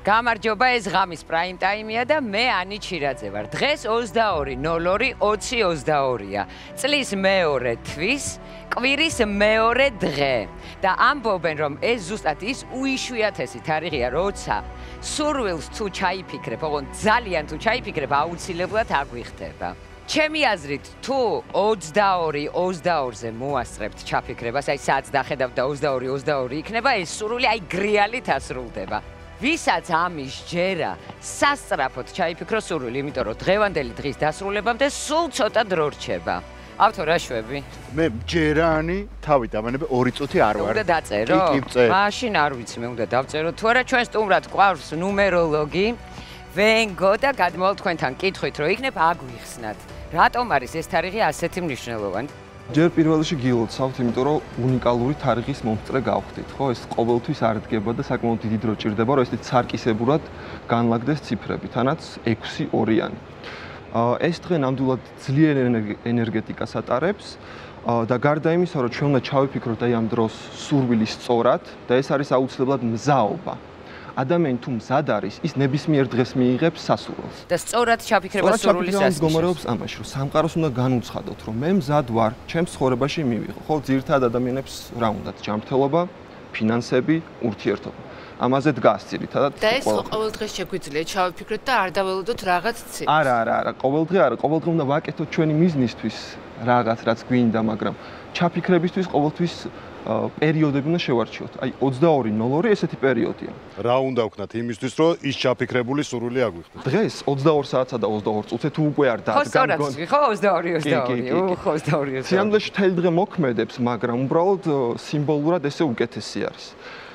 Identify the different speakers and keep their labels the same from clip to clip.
Speaker 1: გამარჯობა, ეს ღამის პრაიმ ტაიმია და მე ანი ჩირაძე ვარ. დღეს 22/02/2022-ია. წლის მეორე თვის, კვირის მეორე დღე. და ამბობენ, რომ ეს ზუსტად ის უიშვიათესი თარიღია, როცა სურვილს თუ ჩაიფიქრებ, ოღონდ ძალიან თუ ჩაიფიქრებ, აუცილებლად აგვიხდება. ჩემი აზრით, თუ 22/22-ზე მოასწრებთ ჩაფიქრებას, აი სადაც დახედავთ და 22/22 იქნება, ეს სურვილი აი გრიალით ასრულდება. ვისაც ამის ჯერა სასწრაფოდ ჩაიფიქრო სურვილი, იმიტომ რომ დღევანდელი დღის დასრულებამდე სულ ცოტა დრო რჩება. ავთო რა შვები?
Speaker 2: მე ჯერანი თავი დავანებე 2 წუთი არ ვარ.
Speaker 1: უნდა დაწერო? მაშინ არ ვიცი, მე უნდა დავწერო თუ არა, ჩვენ სტუმრად გვყავს ნუმეროლოგი ვენგო და გადმოვალ თქვენთან კითხვით, რომ იქნებ აგვიხსნათ. რატომ არის ეს თარიღი ასეთი მნიშვნელოვანი?
Speaker 3: ჯერ პირველ რიგში გილოცავთ, იმიტომ რომ უნიკალური თარიღის მომწრე გავხდით, ხო? ეს ყოველთვის არ დგება და საკმაოდ დიდი დრო ჭირდება, რომ ესეთი ცარკისებურად განლაგდეს ციფრები, თანაც 6-2-იანი. ეს დღე ნამდვილად ძლიერ ენერგეტიკას ატარებს და გარდა იმისა, რომ ჩვენ უნდა ჩავიფიქროთ აი ამ დროს სურვილის სწორად და ეს არის აუცილებლად მზაობა. ადამიანი თუ მზად არის, ის ნებისმიერ დღეს მიიღებს სასურველს.
Speaker 1: და სწორად ჩაფიქრება სურვილის
Speaker 3: ასაკში. მდგომარეობს ამაში, რომ სამყაროს უნდა განუცხადოთ, რომ მე მზად ვარ, ჩემს ცხოვრებაში მივიღო. ხო, ძირითადად ადამიანებს რა უნდათ? ჯანმრთელობა, ფინანსები, ურთიერთობა. ამაზე დგას ძირითადად.
Speaker 1: და ეს ყოველ დღეს შეგვიძლია ჩავიფიქროთ და არ დაველოდოთ რაღაც ციფრს.
Speaker 3: არა, ყოველ დღე არა, ყოველ დღე უნდა ვაკეთოთ ჩვენი მიზნისთვის რაღაც, რაც გვინდა, მაგრამ ჩაფიქრებისთვის ყოველთვის პერიოდები უნდა შევარჩიოთ. აი 22/02 ესეთი პერიოდია.
Speaker 2: რა უნდა ვქნათ იმისთვის, რომ ის ჩაფიქრებული სურვილი აგვიხდეს?
Speaker 3: დღეს 22 საათსა და 22 წუთზე თუ უკვე არ დადგა.
Speaker 1: ხო, სწორად, ხო, 22/22. ხო, 22/22.
Speaker 3: სიამოვნებაში თელი დღე მოქმედებს, მაგრამ უბრალოდ სიმბოლურად ესე უკეთესი არის.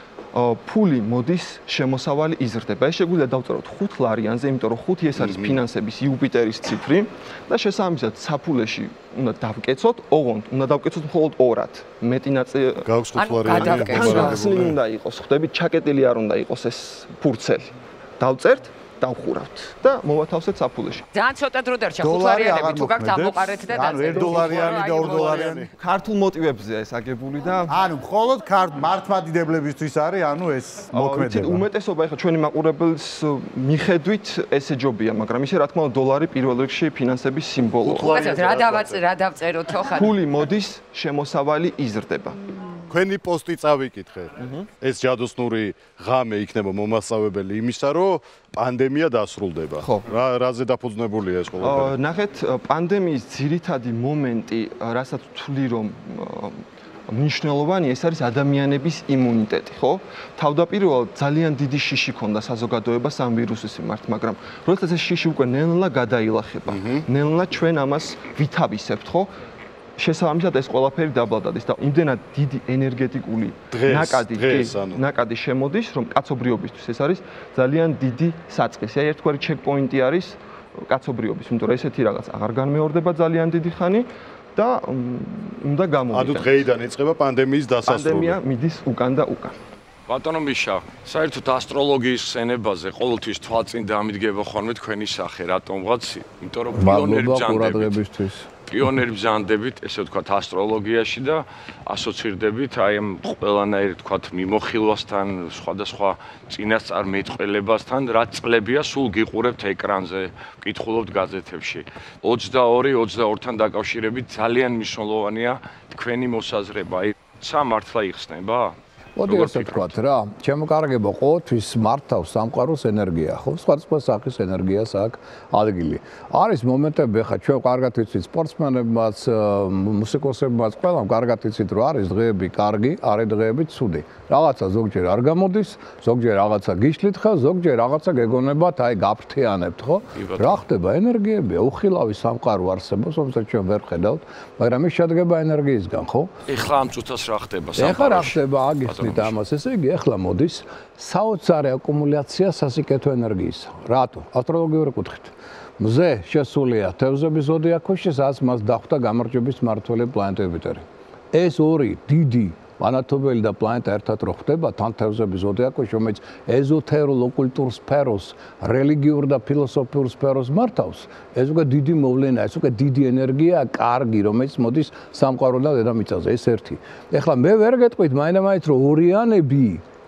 Speaker 3: ფული მოდის, შემოსავალი იზრდება. ეს შეგვიძლია დავწეროთ 5 ლარიანზე, იმიტომ რომ 5 ეს არის ფინანსების იუპიტერის ციფრი და შესაბამისად საფულეში უნდა დავკეცოთ, ოღონდ უნდა დავკეცოთ მხოლოდ 2-ად. მეტი ნაწილი
Speaker 2: გაქვს 5 ლარიანი.
Speaker 3: უნდა იყოს, ხვდებით, ჩაკეტილი არ უნდა იყოს ეს ფურცელი. დავწერთ, დავხურავთ და მოვათავსეთ საფულეში.
Speaker 1: ძალიან ცოტა დრო დარჩა 5 ლარიანები თუ გაქვთ ამოყარეთ და
Speaker 2: ანუ 1 დოლარიანი და 2 დოლარიანი.
Speaker 3: ქართულ მოტივებზეა ეს აგებული და
Speaker 2: ანუ მხოლოდ მართლმადიდებლებისთვის არის, ანუ ეს მოქმედება.
Speaker 3: უმეტესობა ეხლა ჩვენი მაყურებლის მიხედვით ესე ჯობია, მაგრამ ისე რა თქმა უნდა დოლარი პირველ რიგში ფინანსების სიმბოლოა.
Speaker 1: რა დავწეროთ ხო?
Speaker 3: ფული მოდის, შემოსავალი იზრდება.
Speaker 2: თქვენი პოსტი წავიკითხე. ეს ჯადოსნური ღამე იქნება მომასწავებელი იმისა, რომ პანდემია დასრულდება. რაზე დაფუძნებულია ეს ყველაფერი?
Speaker 3: ნახეთ, პანდემიის ძირითადი მომენტი, რასაც ვთვლი, რომ მნიშვნელოვანი ეს არის ადამიანების იმუნიტეტი, ხო? თავდაპირველად ძალიან დიდი შიში ქონდა საზოგადოებას ამ ვირუსის მიმართ, მაგრამ როდესაც ეს შიში უკვე ნელ-ნელა გადაილახება, ნელ-ნელა ჩვენ ამას ვითავისებთ, ხო? შესაბამისად ეს ყველაფერი დაბლადადის და იმდენად დიდი ენერგეტიკული ნაკადი შემოდის, რომ კაცობრიობისთვის ეს არის ძალიან დიდი საწყისი. აი ერთგვარი ჩეკპოინტი არის კაცობრიობის, იმიტომ რომ ესეთი რაღაც აღარ განმეორდება ძალიან დიდი ხანი და უნდა გამოვიდეს.
Speaker 2: ანუ დღეიდან იწყება პანდემიის დასასრული.
Speaker 3: პანდემია მიდის უკან და უკან.
Speaker 4: ბატონო მიშა, საერთოდ ასტროლოგიის ხსენებაზე ყოველთვის თვალწინ დამიდგება ხოლმე თქვენი სახე, რატომღაც? იმიტომ რომ პიონერი ბრძანდებით, ესე ვთქვათ, ასტროლოგიაში და ასოცირდებით აი ამ ყველანაირ ვთქვათ მიმოხილვასთან, სხვადასხვა წინასწარ მეტყველებასთან, რაც წლებია სულ გიყურებთ ეკრანზე, ვკითხულობთ გაზეთებში. 22/22-თან დაკავშირებით ძალიან მნიშვნელოვანია თქვენი მოსაზრება. აი, ცა მართლა იხსნება?
Speaker 5: მოდი ასე ვთქვათ რა, ჩემოკარგება ყოველთვის მართავს სამყაროს ენერგია, ხო? სხვადასხვა სახის ენერგიას აქვს ადგილი. არის მომენტები, ხა ჩვენ კარგად ვიცით სპორტსმენებმაც, მუსიკოსებმაც, ყველამ კარგად ვიცით, რომ არის დღეები კარგი, არის დღეები ცუდი. რაღაცა ზოგჯერ არ გამოდის, ზოგჯერ რაღაცა გიშლით ხარ, ზოგჯერ რაღაცა გეგონებათ, აი გაფრთიანებთ, ხო? რა ხდება? ენერგიებია, უხილავი სამყარო არსებობს, რომელსაც ჩვენ ვერ ხედავთ, მაგრამ ის შედგება ენერგიისგან, ხო?
Speaker 4: ეხლა ამ წუთას რა ხდება სამყაროში?
Speaker 5: ეხლა რა ხდება აგიხსნით ამას, ესე იგი, ეხლა მოდის საოცარი აკუმულაცია სასიკეთო ენერგიისა. რატო? ასტროლოგიური კუთხით. მზე შესულია თევზების ზოდიაქოში, სადაც მას დახვდა გამარჯვების მმართველი პლანეტა იუპიტერი. ეს ორი დიდი მანათობელი და პლანეტა ერთად რო ხდება თან თევზების ზოდიაქოში, რომელიც ეზოთერულ ოკულტურ სფეროს, რელიგიურ და ფილოსოფიურ სფეროს მართავს, ეს უკვე დიდი მოვლენაა, ეს უკვე დიდი ენერგიაა, კარგი, რომელიც მოდის სამყაროდან დედამიწაზე, ეს ერთი. ეხლა მე ვერ გეტყვით მაინდა-მაინც რომ ორიანები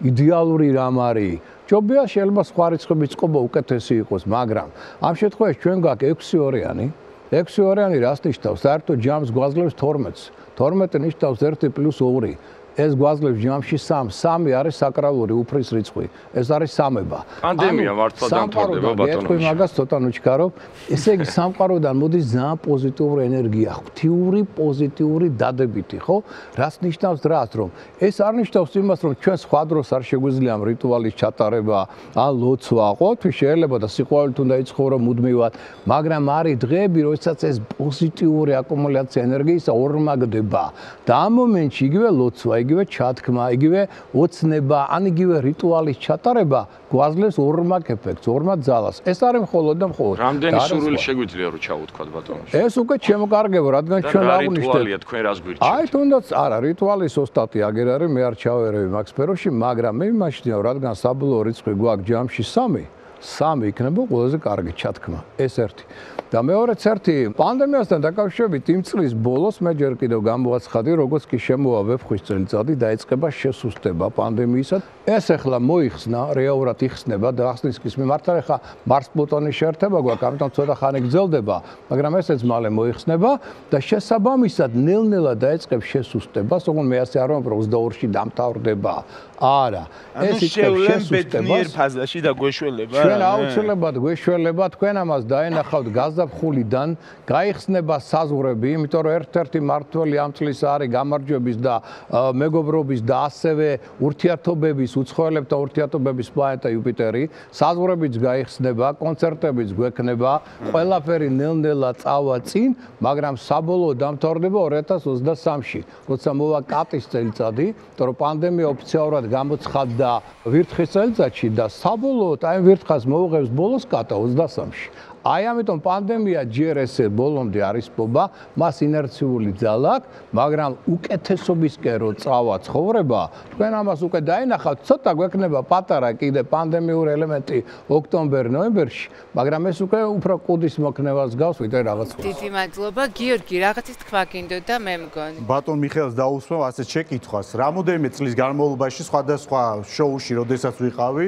Speaker 5: იდეალური რამ არის. ჯობია შეიძლება სხვა რიცხვების წყობა უკეთესი იყოს, მაგრამ ამ შემთხვევაში ჩვენ გვაქვს 6-2-იანი. 6-2-იანი რას ნიშნავს? საერთოდ ჯამს გვაძლევს 12-ს. 12 ნიშნავს 1 + 2. ეს გვაძლევს ჯამში 3. 3 არის საკრალური უფრის რიცხვი. ეს არის სამება.
Speaker 4: პანდემია მართლა დამთავრდება ბატონო.
Speaker 5: ეთქვი მაგას ცოტა ნუჩქარო. ესე იგი სამყაროდან მოდის ძალიან პოზიტიური ენერგია, ღვთიური პოზიტიური დადებითი, ხო? რას ნიშნავს რას, რომ ეს არ ნიშნავს იმას, რომ ჩვენ სხვა დროს არ შეგვიძლია რიტუალის ჩატარება, ან ლოცვა, ხო? თუ შეიძლება და სიყვარულით უნდა იცხოვრო მუდმივად, მაგრამ არის დღეები, როდესაც ეს პოზიტიური აკუმულაცია ენერგიისა ორმაგდება. და ამ მომენტში იგივე ლოცვა იგივე ჩათქმა, იგივე ოცნება, ან იგივე რიტუალის ჩატარება გვაძლევს ორმაგ ეფექტს, ორმაგ ძალას. ეს არის მხოლოდ და მხოლოდ.
Speaker 4: რამდენი სურვილი შეგვიძლია რომ ჩავუთქვათ ბატონო?
Speaker 5: ეს უკვე შემოკარგება, რადგან ჩვენ აღვნიშნეთ.
Speaker 4: რიტუალია თქვენ რას გვირჩევთ?
Speaker 5: აი თუნდაც არა, რიტუალის ოსტატი აგერ არის, მე არ ჩავერევი მაგ სფეროში, მაგრამ მე იმაშინავ, რადგან საბოლოო რიცხვი გვაქვს ჯამში 3. 3 იქნება ყველაზე კარგი ჩათქმა. ეს ერთი. და მეორეც ერთი, პანდემიასთან დაკავშირებით იმ წლის ბოლოს მე ჯერ კიდევ გამოაცხადი, როგორც კი შემოვა ვეფხვის წელიწადი, დაიწყება შესუსტება პანდემიისა. ეს ახლა მოიხსნა, რეალურად იხსნება და ახსნისკის მიმართ ახლა მარს პლუტონის შეერთება გვაქვს, ამიტომ ცოტა ხანი გრძელდება, მაგრამ ესეც მალე მოიხსნება და შესაბამისად ნელ-ნელა დაიწყებს შესუსტებას, თუმცა მე ასე არ ვამბობ, რომ 22-ში დამთავრდება. არა, ეს იქნება შესუსტებას
Speaker 6: ფაზაში და გვეშველება.
Speaker 5: ჩვენ აუცილებლად გვეშველება, თქვენ ამას დაენახავთ გაზაფხულიდან, გაიხსნება საზღვრები, იმიტომ რომ ერთ-ერთი მართველი ამ წლის არის გამარჯვების და მეგობრობის და ასევე ურთიერთობების, უცხოელებთან ურთიერთობების პლანეტა იუპიტერი, საზღვრებიც გაიხსნება, კონცერტებიც გვექნება, ყველაფერი ნელ-ნელა წავა წინ, მაგრამ საბოლოო დამთავრდება 2023-ში, როცა მოვა კატის წელიწადი, იმიტომ რომ პანდემია ოფიციალურად გამოცხადდა ვირთხის წელიწადში და საბოლოოდ აი ვირთხას მოუღებს ბოლოს კატა 23-ში. აი ამიტომ პანდემია ჯერ ესე ბოლომდე არის პობა, მას ინერციული ძალა აქვს, მაგრამ უკეთესობისკენ რო წავა ცხოვრება, თქვენ ამას უკვე დაენახავთ, ცოტა გვექნება პატარა კიდე პანდემიური ელემენტი ოქტომბერ-ნოემბერში, მაგრამ ეს უკვე უფრო კუდის მოქნევას გავს, ვიდრე რაღაც სხვა.
Speaker 7: დიდი მადლობა, გიორგი, რაღაცის თქვა გინდოდა მე მგონი.
Speaker 2: ბატონ მიხეილს დაუსვევ ასეთ შეკითხვას. რამოდენიმე წლის განმავლობაში სხვადასხვა შოუში, როდესაც ვიყავი,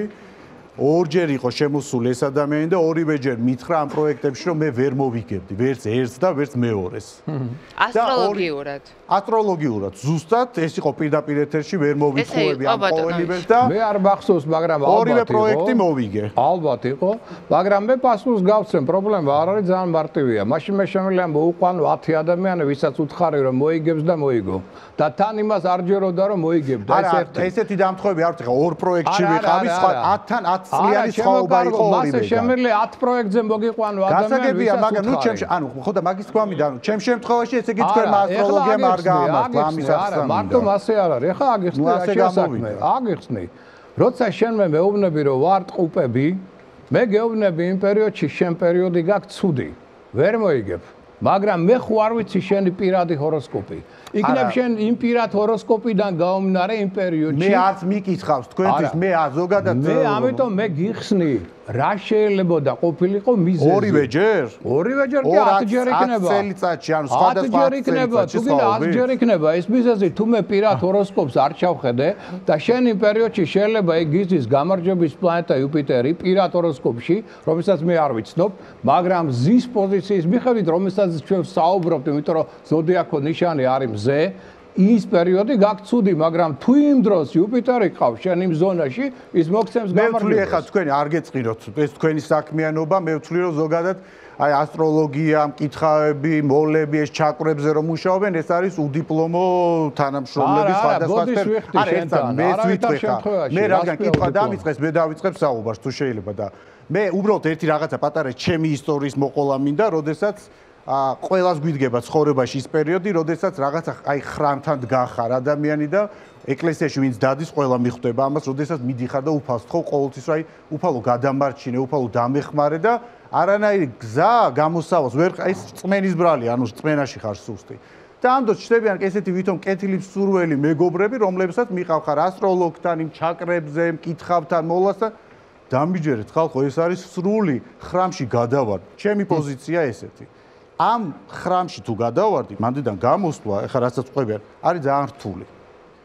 Speaker 2: ორჯერ იყო შემოსული ეს ადამიანი და ორივეჯერ მითხრა ამ პროექტებში, რომ მე ვერ მოვიგებდი, ვერც ერთს და ვერც მეორეს.
Speaker 7: ასტროლოგიურად.
Speaker 2: ასტროლოგიურად. ზუსტად ეს იყო პირდაპირ ეთერში, ვერ მოვიქუები ამ ყოველივეს და
Speaker 5: მე არ მახსოვს, მაგრამ ალბათ
Speaker 2: ორივე პროექტი მოვიგე.
Speaker 5: ალბათ იყო, მაგრამ მე პასუხს გავცემ, პრობლემა არ არის, ძალიან მარტივია. მაშინ მე შემიძლია მოვუყვანო 10 ადამიანი, ვისაც უთხარი რომ მოიგებს და მოიგო. და თან იმას არ ჯეროდა რომ მოიგებდა ეს ერთი.
Speaker 2: არა, ესეთი დამთხოვები არ ვთქვა, ორ პროექტში ვიყავი, სხვა 10-თან 10 წლიანი სხვაობა იყო ორივე.
Speaker 5: მასე შემიძლია 10 პროექტზე მოგიყვანო ადამიანი.
Speaker 2: გასაგებია, მაგრამ ნუ ჩემში, ანუ ხო და მაგის თქვა მინდა, ანუ ჩემ შემთხვევაში ესე იგი თქვენ ასტროლოგიამ არ გაამართლა ამის ახსნა.
Speaker 5: არა, მარტო ასე არ არის. ეხლა აგიხსნი რა შესაქმე. აგიხსნი. როცა შენ მე მეუბნები რომ ვარ ტყუპები, მე გეუბნები იმ პერიოდში შენ პერიოდი გაქვს ცუდი. ვერ მოიგებ. მაგრამ მე ხო არ ვიცი შენი პირადი ჰოროსკოპი. იქნებ შენ იმ პირად ჰოროსკოპიდან გაუმნარე იმ პერიოდში.
Speaker 2: მე არც მიკითხავს თქვენთვის, მე ზოგადად
Speaker 5: მე ამიტომ მე გიხსნი რა შეიძლება და ყოფილიყო მიზეზი.
Speaker 2: ორივეჯერ?
Speaker 5: ორივეჯერ კი 10 ჯერ იქნება.
Speaker 2: 10 წელიწადში, ანუ სხვადასხვა
Speaker 5: 10 ჯერ იქნება, თუ გინდა 100 ჯერ იქნება. ეს მიზეზი თუ მე პირად ჰოროსკოპს არ ჩავხედე და შენ იმ პერიოდში შეიძლება ეგ იზის გამარჯვების პლანეტა იუპიტერი პირად ჰოროსკოპში, რომელსაც მე არ ვიცნობ, მაგრამ ზის პოზიციის მიხედვით, რომელსაც ჩვენ საუბრობთ, იმიტომ რომ ზოდიაქო ნიშანი არის მზე, ის პერიოდი გაქვს ცუდი, მაგრამ თუ იმ დროს იუპიტერი ყავს შენ იმ ზონაში, ის მოგცემს გამარჯვებას.
Speaker 2: მე ვთვლი ახლა თქვენ არ გეწყიროთ ეს თქვენი საქმიანობა, მე ვთვლი რომ ზოგადად აი ასტროლოგია, მკითხავები, მოლები, ეს ჩაკრებზე რომ მუშაობენ, ეს არის უდიპლომო თანამშრომლების სხვადასხვა სფეროში. არა, ერთად მე ვიტყვი ხა. მე რადგან კითხვა დამიწყეს, მე დავიწყებ საუბარს თუ შეიძლება და მე უბრალოდ ერთი რაღაცა პატარა ჩემი ისტორიის მოყოლა მინდა, როდესაც ყველას გვიდგება ცხოვრებაში ის პერიოდი, როდესაც რაღაცა აი ხრამთან დგახარ ადამიანი და ეკლესიაში ვინც დადის, ყველა მიხვდება ამას, როდესაც მიდიხარ და უფალს თხოვ ყოველთვის, აი უფალო გადამარჩინე, უფალო დამეხმარე და არანაირი გზა გამოსავალს ვერ ეს წმენის ბრალი, ანუ წმენაში ხარ სუსტი. და ამ დროს ჩნდებიან ესეთი ვითომ კეთილი სურველი მეგობრები, რომლებსაც მიყავხარ ასტროლოგთან, იმ ჩაკრებზე, მკითხავთან, მოლასთან. დამიჯერეთ ხალხო, ეს არის სრული ხრამში გადავარ. ჩემი პოზიცია ესეთი. ამ ხრამში თუ გადავარდი, მანდიდან გამოსვლა, ეხლა რასაც ყვებიან, არის ძალიან რთული.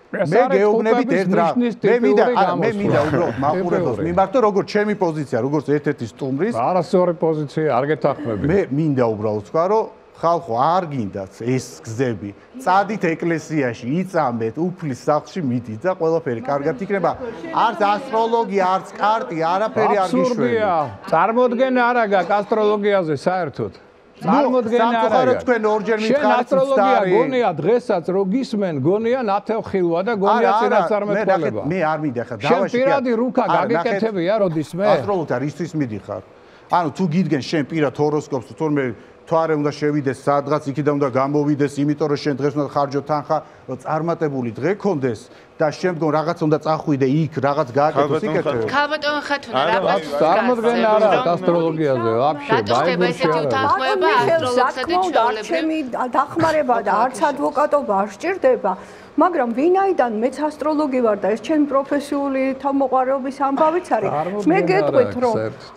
Speaker 2: მე გეუბნებით ერთ რა. მე მინდა უბრალოდ მაყურებელს მიმართო როგორც ჩემი პოზიცია, როგორც ერთ-ერთი სტუმრის.
Speaker 5: არასწორი პოზიცია, არ გეთანხმები.
Speaker 2: მე მინდა უბრალოდ თქვა, რომ ხალხო არ გინდათ ეს გზები. წადით ეკლესიაში, იწამეთ, უფლის სახლში მიდით და ყველაფერი კარგად იქნება. არც ასტროლოგია, არც კარტი, არაფერი არ გიშვენებთ.
Speaker 5: წარმოდგენა არა გაქვს ასტროლოგიაზე საერთოდ. წარმოდგენა არა გაქვს.
Speaker 2: თქვენ ორჯერ მითხარით
Speaker 5: ასტროლოგია გონია დღესაც რო გისმენ, გონია ნათელხილვა და გონია წინასწარმეტყველება.
Speaker 2: მე არ მინდა ხა
Speaker 5: დავაში. შენ პირადი რუკა გაგეკეთებია როდისმე?
Speaker 2: ასტროლოგთან ისთვის მიდიხარ. ანუ თუ გიდგენ შენ პირად ჰოროსკოპს თორმე თვარე უნდა შევიდეს სადღაც იქიდან უნდა გამოვიდეს, იმიტომ რომ შენ დღეს უნდა ხარჯო თანხა, რომ წარმატებული დღე გქონდეს და შემდგომ რაღაც უნდა წახვიდე იქ, რაღაც გააკეთოს იქეთე.
Speaker 7: ქალბატონ ხათუნა, რა გვაქვს?
Speaker 5: წარმოდგენა არა ასტროლოგიაზე, ვაფშე, ბაიბულში არა.
Speaker 6: ბატონ მიხელსა და ჩემი დახმარება და არც ადვოკატობა არ სჭირდება. მაგრამ ვინაიდან მეც ასტროლოგი ვარ და ეს ჩემი პროფესიული თავმოყარეობის ამბავიც არის. მე გეტყვით რომ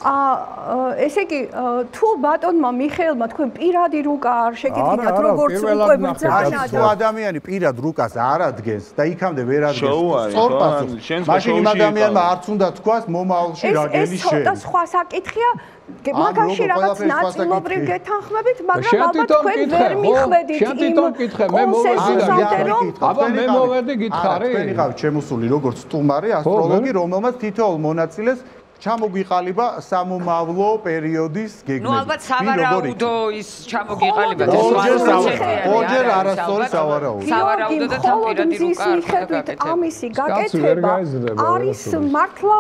Speaker 6: ესე იგი თუ ბატონმა მიხეილმა თქვენ პირადი რუკა არ შეგიძლიათ როგორც უკვე ბრძანა
Speaker 2: თუ ადამიანი პირად რუკას არ ადგენს და იქამდე ვერ ადგენს სწორ პასუხს მაშინ იმ ადამიანმა არც უნდა თქვას მომავალში რა გელი შენ
Speaker 6: ეს ცოტა სხვა საკითხია მაგაში რაღაც ნაწილობრივ გეთანხმებით, მაგრამ ალბათ თქვენ ვერ მიხვედით იმ კონსენსუსამდე რომ
Speaker 5: აბა მე მოვედი გითხარი.
Speaker 2: თქვენი ხავთ შემოსული როგორც სტუმარი, ასტროლოგი, რომელმაც თითოეულ მონაწილეს ჩამოგიყალიბა სამომავლო პერიოდის გეგმები.
Speaker 1: ნუ ალბათ სავარაუდო ის ჩამოგიყალიბა და
Speaker 2: ორჯერ არასწორი სავარაუდო.
Speaker 1: სავარაუდო და თან პირადი რუკა არ
Speaker 6: გაკეთება. ამისი გაკეთება არის მართლა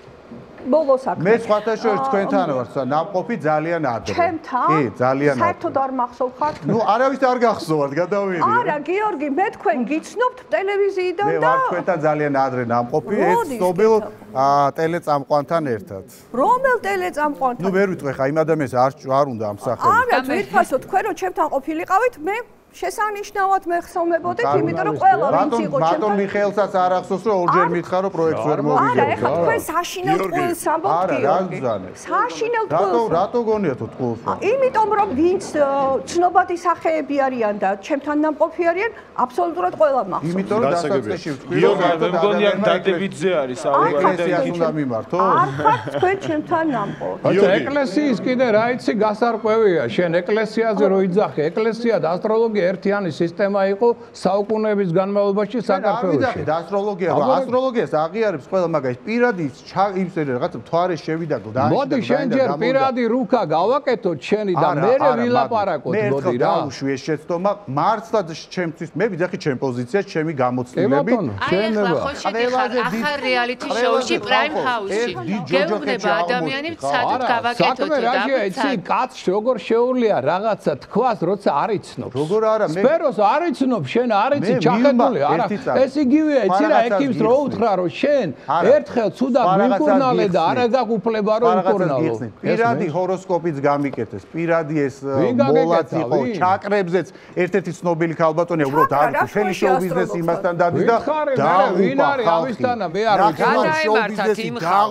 Speaker 6: ბოლოს აქ.
Speaker 2: მე სხვათა შორის თქვენთან ვარ, ნამყოფი ძალიან ადრე.
Speaker 6: ჩემთან?
Speaker 2: კი, ძალიან ადრე.
Speaker 6: საერთოდ არ მახსოვხართ?
Speaker 2: ნუ არავის არ გახსოვართ, გადავიღე.
Speaker 6: არა, გიორგი, მე თქვენ გიცნობთ ტელევიზიიდან და
Speaker 2: მე ვარ თქვენთან ძალიან ადრე ნამყოფი, ეს ცნობილ ტელეწამყვანთან ერთად.
Speaker 6: რომელ ტელეწამყვანთან?
Speaker 2: ნუ ვერ ვიტყვი ხა იმ ადამიანს არ უნდა ამ სახელით.
Speaker 6: არა, ვირფასო, თქვენ რომ ჩემთან ყოფილიყავით, მე შესანიშნავად მეხსოვნებოდეთ, იმიტომ რომ ყველა ვინც იყო ჩემთან.
Speaker 2: ბატონ მიხეილსაც არ ახსოვს, რომ ორჯერ მითხრა, რომ პროექტს ვერ მოვიგებთ.
Speaker 6: არა, ეხლა თქვენ საშინელ ტყუილს ამბობთ.
Speaker 2: არა, რა გძანე.
Speaker 6: საშინელ ტყუილს.
Speaker 2: რატო გონიათ ტყუილს?
Speaker 6: იმიტომ რომ ვინც ცნობადი სახეები არიან და ჩემთან ნამყოფი არიან, აბსოლუტურად ყველა მახსოვს.
Speaker 2: იმიტომ რომ დასაწყისში ვთქვი,
Speaker 8: რომ მე მგონი აქ დადებითზე არის საუბარი და
Speaker 2: ეკლესიას უნდა მიმართო.
Speaker 6: არ ხართ თქვენ ჩემთან ნამყოფი.
Speaker 5: ეკლესიის კიდე რა იცი გასარკვევია, შენ ეკლესიაზე რო იძახე, ეკლესია და ასტროლოგია ერთიანი სისტემა იყო საუკუნეების განმავლობაში საქართველოში.
Speaker 2: ასტროლოგიას აღიარებს ყველა, მაგრამ პირადი იმს რაღაც მთვარე შევიდა და
Speaker 5: მოდი შენ ჯერ პირადი რუკა გავაკეთოთ შენი და მე ვილაპარაკოთ მოდი რა.
Speaker 2: დაუშვი ეს შეცდომა მართლაც ჩემთვის მე ვიძახი ჩემ პოზიციას, ჩემი გამოცდილებით.
Speaker 7: აი ახლა ხო შეგეხარ ახალ რეალიტი შოუში პრაიმ ჰაუსში. გეუბნება ადამიანი სადაც გავაკეთოთ და
Speaker 5: რა იცი კაცს როგორ შეუძლია რაღაცა თქვას როცა არ იცნობს.
Speaker 2: როგორ არა მე
Speaker 5: სფეროს არ იცნობ შენ არ იცი ჩახედული არა ეს იგივეა იცი რა ეკიპს რო უთხრა რომ შენ ერთხელ ცუდად მიკურნალე და არა გაგუფლება რომ უკურნალო
Speaker 2: პირადი ჰოროსკოპიც გამიკეთეს პირადი ეს მოლაც იყო ჩაკრებზეც ერთ-ერთი ცნობილი ქალბატონია უბრალოდ არ მთელი შოუ ბიზნესი იმასთან დადის და
Speaker 5: ვინ არის ამისთანა მე არ
Speaker 1: ვიცი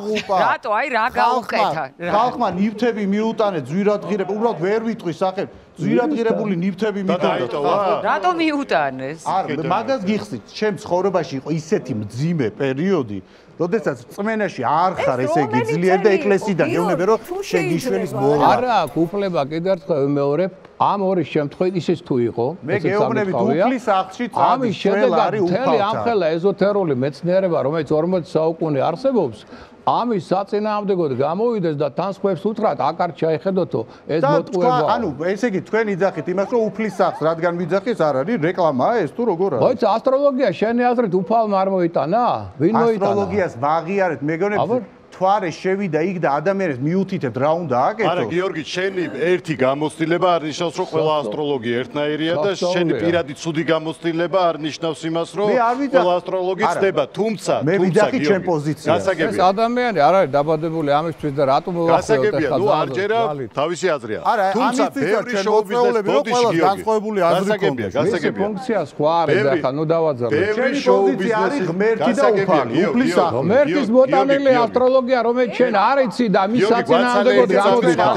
Speaker 1: რატო აი რა გაუყეთა
Speaker 2: ხალხმა ნივთები მიუტანე ძვირადღირებ უბრალოდ ვერ ვიტყვი სახელი ძვირადღირებული ნივთები მიდოდა.
Speaker 1: რატო მიუტანეს?
Speaker 2: არა, მაგას გიხსნით. ჩემ ცხოვრებაში იყო ისეთი მძიმე პერიოდი, როდესაც წმენაში არ ხარ, ესე იგი ძლიერ და ეკლესიიდან გეუბნები რომ შეგიშველის მოვა.
Speaker 5: არა, უფლება კიდე ერთხელ ვიმეორებ, ამ ორი შემთხვევით ისიც თუ იყო,
Speaker 2: მე გეუბნები უფლის სახლში წადის შველა არის უფალთა.
Speaker 5: მთელი ამხელა ეზოთერული მეცნიერება, რომელიც 40 საუკუნე არსებობს, ამის საწინააღმდეგოდ გამოვიდეს და თან სხვებს უთხრათ, აკარ ჩაიხედოთო, ეს მოტყუება.
Speaker 2: ანუ ესე იგი თქვენ იძახით იმას, რომ უფლის სახლს რადგან მიძახის, არ არის რეკლამაა ეს თუ როგორ არის?
Speaker 5: მოიცა ასტროლოგია შენი აზრით უფალმა არ მოიტანა? ვინ მოიტანა?
Speaker 2: ასტროლოგიას ვაღიარეთ, მეგონებს თვარე შევიდა იქ და ადამიანებს მიუთითებთ რა უნდა აკეთო.
Speaker 9: არა, გიორგი, შენი ერთი გამოცდილება არ ნიშნავს, რომ ყველა ასტროლოგი ერთნაირია და შენი პირადი ცუდი გამოცდილება არ ნიშნავს იმას, რომ ყველა ასტროლოგი ცდება, თუმცა
Speaker 2: მე ვიძახი ჩემ პოზიციას.
Speaker 9: გასაგებია.
Speaker 5: ეს ადამიანი არ არის დაბადებული ამისთვის და რატომ მოვახსენოთ
Speaker 9: ახლა? ნუ არ ჯერა თავისი აზრია.
Speaker 2: თუმცა ბევრი შოუ ბიზნესი ბოდიში გიორგი. განსხვავებული აზრი კონდეს.
Speaker 5: გასაგებია. ფუნქცია სხვა არის და ახლა ნუ დავაძაბოთ.
Speaker 2: ჩემი პოზიცია არის ღმერთი და უფალი, უფლის სახლი.
Speaker 5: ღმერთის მოტანილი ასტროლოგი ასტროლოგია რომელიც შენ არ იცი და მის საწინააღმდეგოდ გამოდიხარ.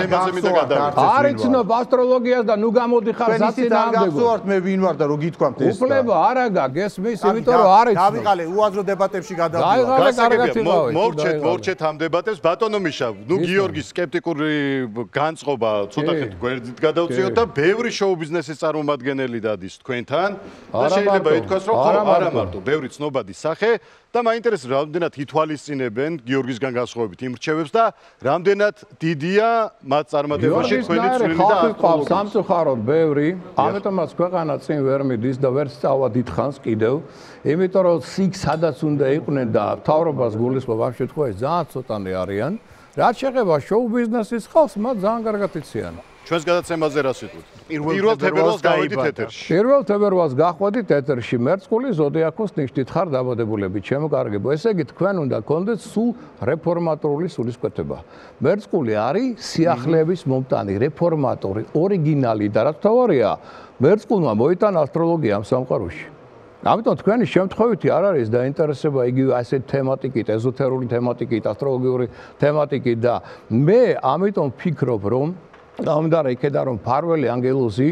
Speaker 5: არ იცნობ ასტროლოგიას და ნუ გამოდიხარ საწინააღმდეგოდ.
Speaker 2: მე ვინ ვარ და რო გითქვამთ ეს.
Speaker 5: უფლება არა გაქვს ესმის, იმიტომ რომ არ იცნობ.
Speaker 2: დავიყალე უაზრო დებატებში გადავიდე.
Speaker 9: მორჩეთ ამ დებატებს ბატონო მიშა. ნუ გიორგის სკეპტიკური განწყობა ცოტახეთ გვერდით გადავწიოთ და ბევრი შოუ ბიზნესის წარმომადგენელი დადის თქვენთან და შეიძლება ითქვას რომ არა მარტო ბევრი ცნობადი სახე და მაინტერესებს რამდენად ითვალისწინებენ გიორგისგან განსხვავებით იმ რჩევებს და რამდენად დიდია მათ წარმატებაში თქვენი წვლილი და
Speaker 5: ახლოს სამწუხაროდ ბევრი ამიტომაც ქვეყანა წინ ვერ მიდის და ვერ სწავლა დიდხანს კიდევ იმიტომ რომ სიგ სადაც უნდა იყვნენ და მთავრობას გულისხმობ ამ შემთხვევაში ძალიან ცოტანი არიან რაც შეეხება შოუ ბიზნესის ხალხს მათ ძალიან კარგად იციან
Speaker 9: ჩვენს გადაცემაზე რა სიტყვით? პირველ თებერვალს გავედით ეთერში.
Speaker 5: პირველ თებერვალს გახვედით ეთერში. მერწყული ზოდიაქოს ნიშნით ხარ დაბადებულები, ჩემო კარგებო. ესე იგი თქვენ უნდა გქონდეთ სულ რეფორმატორული სულისკვეთება. მერწყული არის სიახლეების მომტანი, რეფორმატორი, ორიგინალი და რაც თავარია, მერწყულმა მოიტანა ასტროლოგია ამ სამყაროში. ამიტომ თქვენი შემთხვევითი არ არის დაინტერესება იგივე ასეთ თემატიკით, ეზოთერული თემატიკით, ასტროლოგიური თემატიკით და მე ამიტომ ვფიქრობ, რომ გამომდინარე იქედან რომ ფარველი ანგელოზი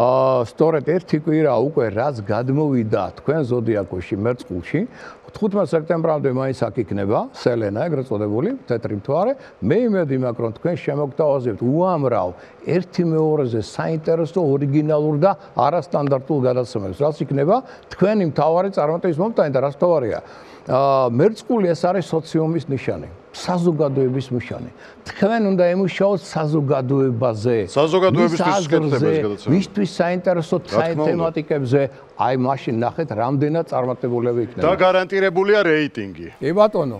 Speaker 5: სწორედ ერთი კვირა უკვე რაც გადმოვიდა თქვენ ზოდიაქოში მერწყულში 15 სექტემბრამდე მაინც აქ იქნება სელენა ეგრეთ წოდებული თეთრი მთვარე მე იმედი მაქვს რომ თქვენ შემოგთავაზებთ უამრავ ერთი მეორეზე საინტერესო ორიგინალურ და არასტანდარტულ გადაცემებს რაც იქნება თქვენი მთავარი წარმატების მომტანი და რაც თავარია მერწყული ეს არის სოციუმის ნიშანი საზოგადოების ნიშანი თქვენ უნდა ემუშაოთ საზოგადოებაზე
Speaker 9: საზოგადოებისთვის
Speaker 5: გადაცემას მისთვის საინტერესო თემატიკებზე აი მაშინ ნახეთ რამდენად წარმატებულები იქნება
Speaker 9: და გარანტირებულია რეიტინგი
Speaker 5: კი ბატონო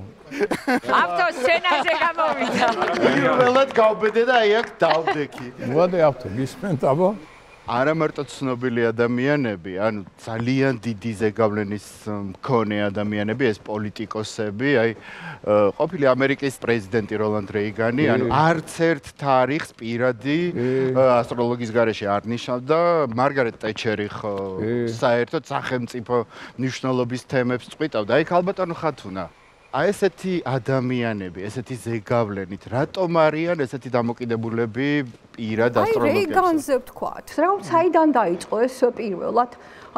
Speaker 1: ავტო სცენაზე გამოვიდა
Speaker 9: პირველად გავბედე და აი აქ დავდექი
Speaker 5: მოდი ავტო გისმენთ აბა
Speaker 9: არა მარტო ცნობილი ადამიანები, ანუ ძალიან დიდი ზეგავლენის მქონე ადამიანები, ეს პოლიტიკოსები, აი ყოფილი ამერიკის პრეზიდენტი როლანდ რეიგანი, ანუ არც ერთ თარიღს პირადი ასტროლოგიის გარეშე არ ნიშნავდა, მარგარეტ ტეჩერი ხო საერთოდ სახელმწიფო მნიშვნელობის თემებს წყვიტავდა. აი ქალბატონო ხათუნა აი ესეთი ადამიანები, ესეთი ზეგავლენით, რატომ არიან ესეთი დამოკიდებულები პირად ასტროლოგიებზე?
Speaker 6: აი რეიგანზე ვთქვათ, რომ საიდან დაიწყო ეს პირველად?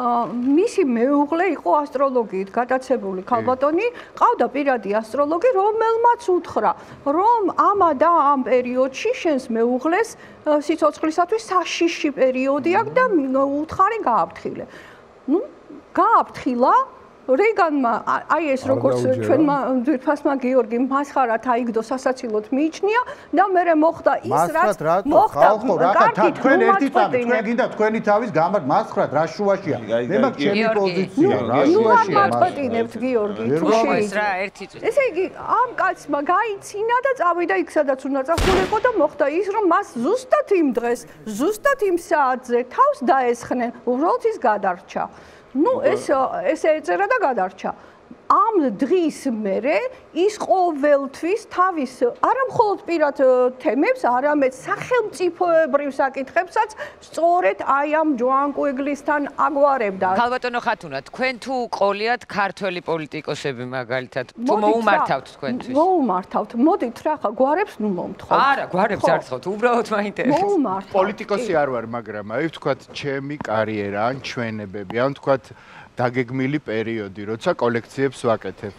Speaker 6: მისი მეუღლე იყო ასტროლოგიით გადაცებული ქალბატონი, ყავდა პირადი ასტროლოგი, რომელმაც უთხრა, რომ ამა და ამ პერიოდში შენს მეუღლეს სიცოცხლისათვის საშიში პერიოდი აქვს და უთხარი გააფრთხილე. ნუ გააფრთხილა რეიგანმა აი ეს როგორც ჩვენმა ძვირფასმა გიორგი მასხარად აიგდო სასაცილოდ მიიჩნია და მე მოხდა ის რაც მოხდა
Speaker 2: თქვენ ერთი წამი თქვენ გინდა თქვენი თავის გამარ მასხარად რა შუაშია მე მაქვს ჩემი პოზიცია რა შუაშია
Speaker 6: მარტყინებთ გიორგი თუ შეიძლება ესე იგი ამ კაცმა გაიცინა და წავიდა იქ სადაც უნდა წასულიყო და მოხდა ის რომ მას ზუსტად იმ დღეს ზუსტად იმ საათზე თავს დაესხნენ უბრალოდ ის გადარჩა ნუ ეს ეწერა და გადარჩა. ამ დღის მერე ის ყოველთვის თავის არა მხოლოდ პირად თემებს, არამედ სახელმწიფოებრივ საკითხებსაც სწორედ აი ამ ჯოან კუიგლისთან აგვარებდა.
Speaker 1: ქალბატონო ხათუნა, თქვენ თუ ყოლიათ ქართველი პოლიტიკოსები მაგალითად, თუ მოუმართავთ თქვენთვის?
Speaker 6: მოუმართავთ. მოდით რა ხა, გვარებს ნუ მომთხოვთ.
Speaker 1: არა, გვარებს არ თხოვთ, უბრალოდ მაინტერესებს.
Speaker 6: მოუმართავთ.
Speaker 9: პოლიტიკოსი არ ვარ, მაგრამ აი ვთქვათ, ჩემი კარიერა ან ჩვენებები, ან ვთქვათ დაგეგმილი პერიოდი, როცა კოლექციებს ვაკეთებ.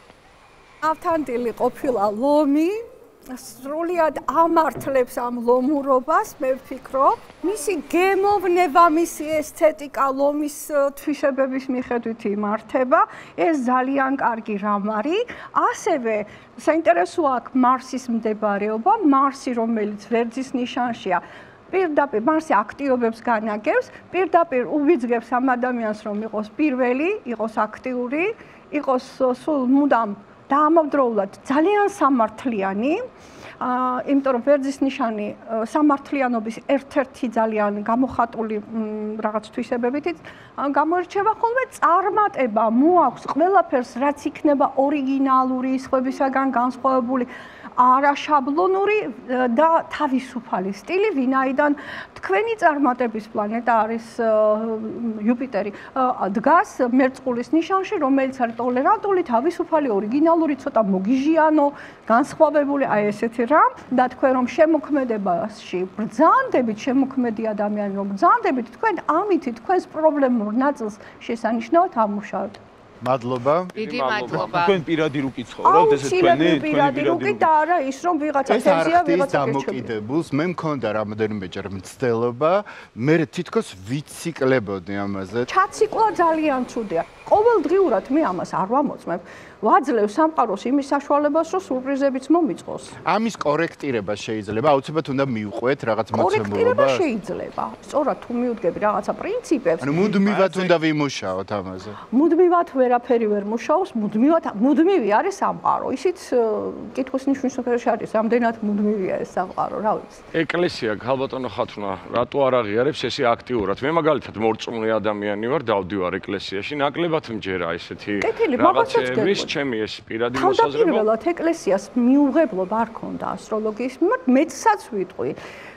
Speaker 6: ავთანტილი ყოფილა ლომი, სრულიად ამართლებს ამ ლომურობას, მე ვფიქრობ. მისი გემოვნება, მისი ესთეტიკა ლომის თვისებების მიხედვით იმართება. ეს ძალიან კარგი რამ არის. ასევე საინტერესოა აქ მარსის მდებარეობა, მარსი რომელიც ვერძის ნიშანშია. პირდაპირ მარსი აქტიობებს განაგებს, პირდაპირ უბიძგებს ამ ადამიანს რომ იყოს პირველი, იყოს აქტიური, იყოს სულ მუდამ დაამავდროულად ძალიან სამართლიანი, იმიტომ რომ ვერძის ნიშანი სამართლიანობის ერთ-ერთი ძალიან გამოხატული რაღაც თვისებებით გამოირჩევა ხოლმე წარმატება მოაქვს ყველაფერს რაც იქნება ორიგინალური, სხვებისაგან განსხვავებული არაშაბლონური და თავისუფალი სტილი, ვინაიდან თქვენი წარმატების პლანეტა არის იუპიტერი, დგას მერწყულის ნიშანში, რომელიც არის ტოლერანტული, თავისუფალი, ორიგინალური პერსონალური ცოტა მოგიჟიანო, განსხვავებული აი ესეთი რამ და თქვენ რომ შემოქმედებაში ბრძანდებით, შემოქმედი ადამიანი რომ ბრძანდებით, თქვენ ამითი თქვენს პრობლემურ ნაწილს შესანიშნავად ამუშავებთ.
Speaker 9: მადლობა.
Speaker 7: დიდი მადლობა.
Speaker 8: თქვენ პირადი რუკით ცხოვრობთ, ესე თქვენი
Speaker 6: პირადი რუკი და არა ის რომ ვიღაცა თეზია ვიღაცა
Speaker 9: დამოკიდებულს მე მქონდა რამოდენიმეჯერ მცდელობა, მე თითქოს ვიციკლებოდი ამაზე.
Speaker 6: ჩაციკლა ძალიან ცუდია. ყოველდღიურად მე ამას არ ვამოწმებ. ვაძლევ სამყაროს იმის საშუალებას, რომ სურპრიზებიც მომიწყოს.
Speaker 9: ამის კორექტირება შეიძლება, აუცილებლად უნდა მიუყვეთ რაღაც მოცემულობას.
Speaker 6: კორექტირება შეიძლება. სწორად თუ მიუდგები რაღაცა პრინციპებს.
Speaker 9: ანუ მუდმივად უნდა ვიმუშაოთ ამაზე.
Speaker 6: მუდმივად ვერაფერი ვერ მუშაობს, მუდმივი არის სამყარო. ისიც კითხვის ნიშნის სფეროში არის, რამდენად მუდმივია ეს სამყარო, რა ვიცი.
Speaker 4: ეკლესია ქალბატონო ხათუნა, რატო არ აღიარებს ესე აქტიურად? მე მაგალითად მორწმუნე ადამიანი ვარ, დავდივარ ეკლესიაში, ნაკლებად მჯერა ესეთი რაღაცების ჩემი ეს პირადი მოსაზრება.
Speaker 6: თავდაპირველად ეკლესიას მიუღებლობა არ ქონდა ასტროლოგიის მიმართ, მეცაც ვიტყვი.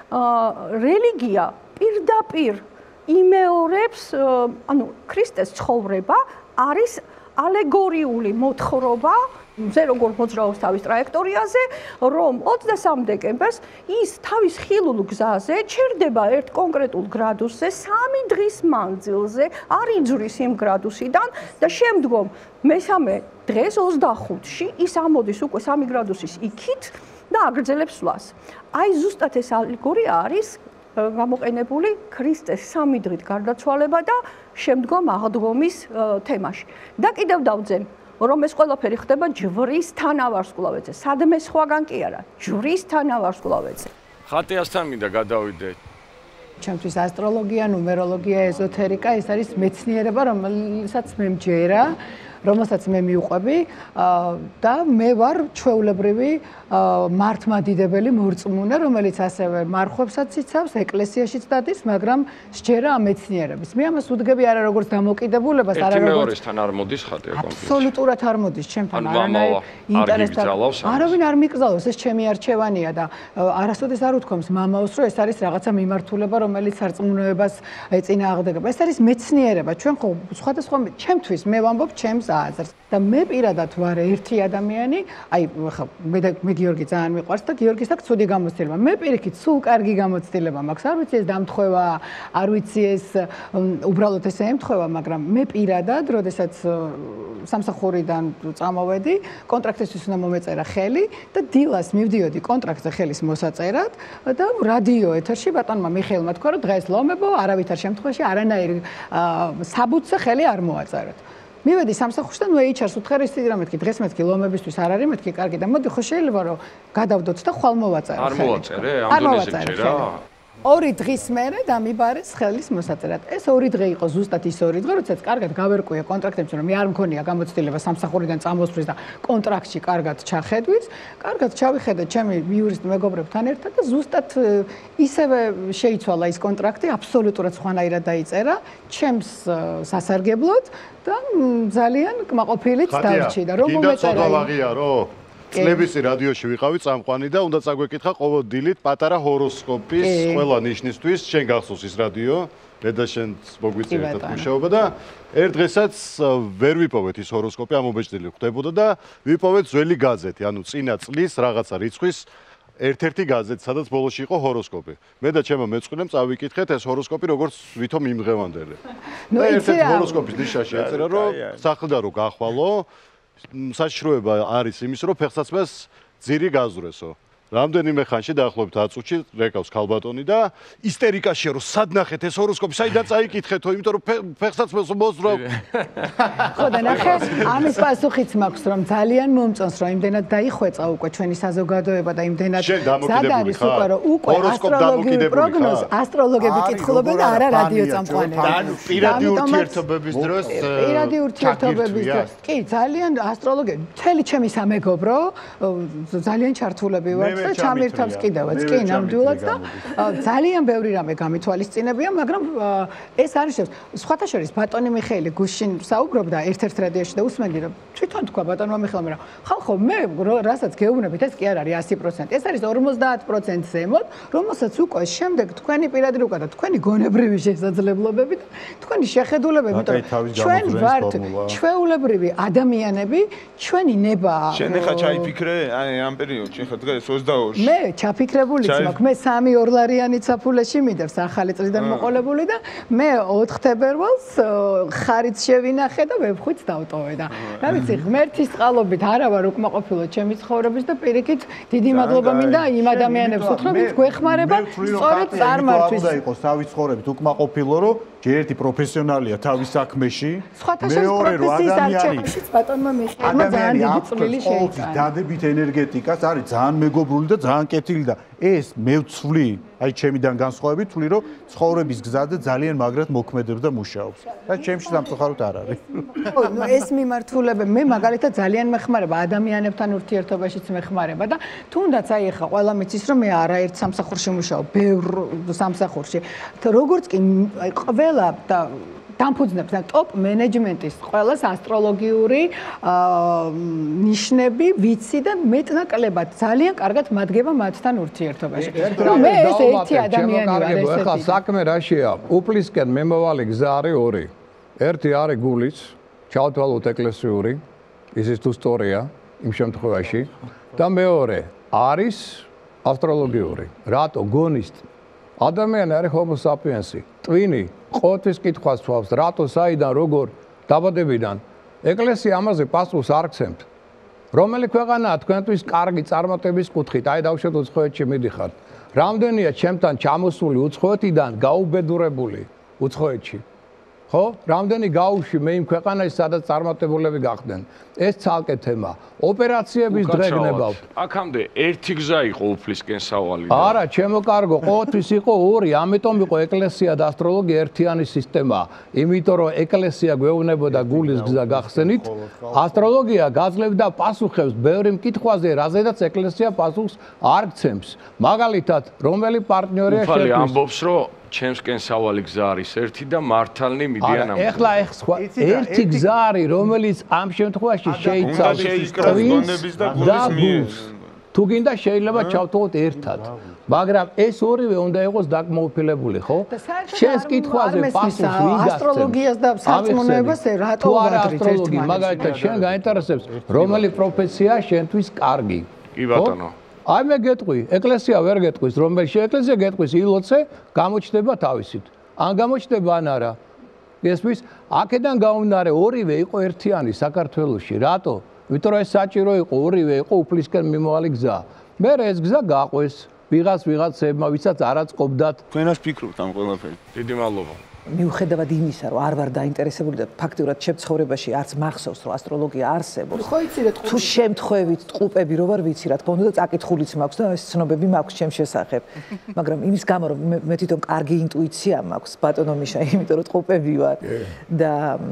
Speaker 6: რელიგია პირდაპირ იმეორებს, ანუ ქრისტეს ცხოვრება არის ალეგორიული მოთხრობა, ზე როგორ მოძრაობს თავის ტრაექტორიაზე, რომ 23 დეკემბერს ის თავის ხილულ გზაზე ჩერდება ერთ კონკრეტულ გრადუსზე 3 დღის მანძილზე, არ იძვრის იმ გრადუსიდან და შემდგომ მესამე დღეს 25-ში ის ამოდის უკვე 3 გრადუსის იქით და აგრძელებს სვლას. აი ზუსტად ეს ალეგორია არის გამოყენებული ქრისტეს 3 დღით გარდაცვალება და შემდგომ აღდგომის თემაში. და კიდევ დავძენ, რომ ეს ყველაფერი ხდება ჯვრის თანავარსკვლავედზე. სადმე სხვაგან კი არა, ჯვრის თანავარსკვლავედზე.
Speaker 4: ხატიასთან მინდა გადავიდე.
Speaker 10: ჩემთვის ასტროლოგია, ნუმეროლოგია, ეზოთერიკა ეს არის მეცნიერება, რომელსაც მე მჯერა, რომელსაც მე მიუყვები და მე ვარ ჩვეულებრივი მართლმადიდებელი მორწმუნე, რომელიც ასევე მარხვებსაც იცავს, ეკლესიაშიც დადის, მაგრამ სჯერა ამ მეცნიერების. მე ამას ვუდგები არა როგორც დამოკიდებულებას, არა როგორც
Speaker 4: მეორესთან არ მოდის ხატია კონკრეტულად.
Speaker 10: აბსოლუტურად არ მოდის ჩემთან, არანაირ ინტერესთან. არავინ არ მიკრძალავს, ეს ჩემი არჩევანია და არასოდეს არ უთქვამს მამაოს, რომ ეს არის რაღაცა მიმართულება, რომელიც სარწმუნოებას ეწინააღმდეგება. ეს არის მეცნიერება. ჩვენ ხო სხვადასხვა ჩემთვის მე ვამბობ ჩემს აზრს და მე პირადად ვარ ერთი ადამიანი, აი ხა მე გიორგი ძალიან მიყვარს და გიორგის აქვს ცუდი გამოცდილება. მე პირიქით სულ კარგი გამოცდილება მაქვს. არ ვიცი ეს დამთხევა, არ ვიცი ეს უბრალოდ ესე ემთხვევა, მაგრამ მე პირადად, როდესაც სამსახურიდან წამოვედი, კონტრაქტისთვის უნდა მომეწერა ხელი და დილას მივდიოდი კონტრაქტზე ხელის მოსაწერად და რადიო ეთერში ბატონმა მიხეილმა თქვა, რომ დღეს ლომებო, არავითარ შემთხვევაში არანაირ საბუთზე ხელი არ მოაწეროთ. მივედი სამსახურში და ნუ HR-ს უთხრა ისეთი რა მეთქი, დღეს მეთქი ლომებისთვის არ არის მეთქი, კარგი და მოდი ხო შეიძლება რომ გადავდოთ და ხვალ მოვაწერო ხელი.
Speaker 4: არ მოვაწერე, ამ დონეზე ჯერა.
Speaker 10: 2 დღის მერე დამიბარეს ხელის მოსაწერად. ეს 2 დღე იყო ზუსტად ის 2 დღე, როდესაც კარგად გავერკვია კონტრაქტებში, რომ მე არ მქონია გამოცდილება სამსახურიდან წამოსვლის და კონტრაქტში კარგად ჩახედვით. კარგად ჩავიხედე ჩემი იურისტ მეგობრებთან ერთად და ზუსტად ისევე შეიცვალა ის კონტრაქტი, აბსოლუტურად სხვანაირად დაიწერა ჩემს სასარგებლოდ და ძალიან კმაყოფილიც დარჩი და რომ მომეწერა.
Speaker 11: წლების რადიოში ვიყავი წამყვანი და უნდა წაგვეკითხა ყოველ დილით პატარა ჰოროსკოპის ყველა ნიშნისთვის, შენ გახსოვს ის რადიო, მე და შენ მოგვიწევ ერთად მუშაობა და ერთ დღესაც ვერ ვიპოვეთ ის ჰოროსკოპი, ამობეჭდილი ხდებოდა და ვიპოვეთ ძველი გაზეთი, ანუ წინა წლის რაღაცა რიცხვის ერთ-ერთი გაზეთი, სადაც ბოლოში იყო ჰოროსკოპი. მე და ჩემო მეწყვილემ წავიკითხეთ ეს ჰოროსკოპი როგორც ვითომ იმდღევანდელი. და ერთ-ერთი ჰოროსკოპის ნიშაში ეწერა, რომ სახლიდან რო გახვალო საშიშროება არის იმის, რომ ფეხსაცმელს ძირი გაზვრესო. რამდენიმე ხანში დაახლოებით 10 წუთში რეკავს ქალბატონი და ისტერიკაშია რომ სად ნახეთ ეს ჰოროსკოპი, საიდან წაიკითხეთო, იმიტომ რომ ფეხსაცმელს მოძრავ.
Speaker 10: ხო და ნახე, ამის პასუხიც მაქვს, რომ ძალიან მომწონს, რომ იმდენად დაიხვეწა უკვე ჩვენი საზოგადოება და იმდენად სად არის უკვე რომ უკვე ასტროლოგიური პროგნოზ, ასტროლოგები კითხულობენ და არა რადიო წამყვანები.
Speaker 9: პირადი ურთიერთობების დროს
Speaker 10: პირადი ურთიერთობების დროს კი ძალიან ასტროლოგები, მთელი ჩემი სამეგობრო ძალიან ჩართულები ვართ და ჩამირთავს კიდევაც, კი, ნამდვილად და ძალიან ბევრი რამე გამითვალისწინებია, მაგრამ ეს არის სხვათა შორის ბატონი მიხეილი გუშინ საუბრობდა ერთ-ერთ რადიოში და usმენდი რომ თვითონ თქვა ბატონმა მიხეილმა რომ ხალხო მე რასაც გეუბნებით ეს კი არ არის 100%, ეს არის 50% ზემოთ, რომელსაც უკვე შემდეგ თქვენი პირადი რუკა და თქვენი გონებრივი შესაძლებლობები და თქვენი შეხედულებები, ჩვენ ვართ ჩვეულებრივი ადამიანები, ჩვენი ნება.
Speaker 8: შენ ხა ჩაიფიქრე ამ პერიოდში, ხა დღეს 22-ში.
Speaker 10: მე ჩაფიქრებულიც მაქვს, მე 3 ორლარიანი საფულეში მიდევს ახალი წლიდან მოყოლებული და მე 4 თებერვალს ხარიც შევინახე და ვებხვიც დავტოვე და რა ვიცი, ღმერთის წყალობით არა ვარ უკმაყოფილო ჩემი ცხოვრების და პირიქით დიდი მადლობა მინდა იმ ადამიანებს უთხრა, ვინც გვეხმარება სწორედ წარმართვის.
Speaker 2: უნდა იყოს თავის ცხოვრებით უკმაყოფილო, რომ ჯერ ერთი პროფესიონალია თავის საქმეში, მეორე რომ ადამიანი
Speaker 10: ბატონმა მიხეილმა ძალიან დიდი წვლილი შეიტანა.
Speaker 2: დადებით ენერგეტიკას არის ძალიან მეგობრული და ძალიან კეთილი და ეს მე ვცვლი, აი ჩემიდან განსხვავებით ვთვლი, რომ ცხოვრების გზაზე ძალიან მაგრად მოქმედებს და მუშაობს. და ჩემში სამწუხაროდ არ არის.
Speaker 10: ხო, ეს მიმართულება მე მაგალითად ძალიან მეხმარება ადამიანებთან ურთიერთობაშიც მეხმარება და თუნდაც აი ახლა ყველა მიცის რომ მე არაერთ სამსახურში მუშაობ, ბევრ სამსახურში. როგორც კი ყველა და დამფუძნებს და ტოპ მენეჯმენტის ყველას ასტროლოგიური ნიშნები ვიცი და მეტნაკლებად ძალიან კარგად მადგება მათთან ურთიერთობაში. მე ეს ერთი ადამიანი ვარ ესეთი.
Speaker 5: ახლა საქმე რაშია? უფლისკენ მიმოვალი გზა არის ორი. ერთი არის გულიც, ჩავთვალოთ ეკლესიური, ისიც თუ სწორია იმ შემთხვევაში და მეორე არის ასტროლოგიური. რატო გონის ადამიანი არის homo sapiens-ი. ტვინი ყოველთვის კითხვას თვალს, რატო საიდან როგორ დაბადებიდან ეკლესია ამაზე პასუხს არ გცემთ. რომელი ქვეყანაა თქვენთვის კარგი წარმატების კუთხით? აი დავუშვათ უცხოეთში მიდიხართ. რამდენია ჩემთან ჩამოსული უცხოეთიდან გაუბედურებული უცხოეთში? ხო? რამდენი გაუშვი მე იმ ქვეყანაში სადაც წარმატებულები გახდნენ. ეს ცალკე თემა. ოპერაციების დღე გნებავთ.
Speaker 4: აქამდე ერთი გზა იყო უფლისკენ სავალი.
Speaker 5: არა, ჩემო კარგო, ყოველთვის იყო ორი, ამიტომ იყო ეკლესია და ასტროლოგია ერთიანი სისტემა. იმიტომ რომ ეკლესია გვეუბნებოდა გულის გზა გახსენით, ასტროლოგია გაძლევდა პასუხებს ბევრი მკითხვაზე, რაზედაც ეკლესია პასუხს არ გცემს. მაგალითად, რომელი პარტნიორია
Speaker 4: შექმნის? უფალი ამბობს, რომ ჩემსკენ სავალი გზა არის ერთი და მართალნი მიდიან ამ.
Speaker 5: ეხლა სხვა ერთი გზა არის, რომელიც ამ შემთხვევაში შეიცავს
Speaker 8: გონების და გულის მიერ.
Speaker 5: თუ გინდა შეიძლება ჩავთვალოთ ერთად. მაგრამ ეს ორივე უნდა იყოს დაკმაყოფილებული, ხო? შენს კითხვაზე პასუხს ვინ გასცემს?
Speaker 10: ასტროლოგიას და სარწმუნოებას რატო ვადრით
Speaker 5: ასტროლოგი, მაგალითად, შენ გაინტერესებს, რომელი პროფესია შენთვის კარგი?
Speaker 4: კი ბატონო.
Speaker 5: აი მე გეტყვი, ეკლესია ვერ გეტყვის, რომელში ეკლესია გეტყვის ილოცე, გამოჩნდება თავისით. ან გამოჩნდება ან არა. ესმის, აქედან გამომდინარე ორივე იყო ერთიანი საქართველოში. რატო? იმიტომ რომ ეს საჭირო იყო, ორივე იყო უფლისკენ მიმავალი გზა. მე ეს გზა გაყვეს ვიღაცებმა, ვისაც არ აწყობდათ.
Speaker 8: თქვენას ფიქრობთ ამ ყველაფერს?
Speaker 4: დიდი მადლობა.
Speaker 12: მიუხედავად იმისა, რომ არ ვარ დაინტერესებული და ფაქტიურად ჩემ ცხოვრებაში არც მახსოვს, რომ ასტროლოგია არსებობს.
Speaker 10: ხო იცით,
Speaker 12: თუ შემთხვევით ტყუპები რო ვარ ვიცი, რა თქმა უნდა და წაკითხულიც მაქვს და ეს ცნობები მაქვს ჩემ შესახებ. მაგრამ იმის გამო, რომ მე თვითონ კარგი ინტუიცია მაქვს, ბატონო მიშა, იმიტომ რომ ტყუპები ვარ და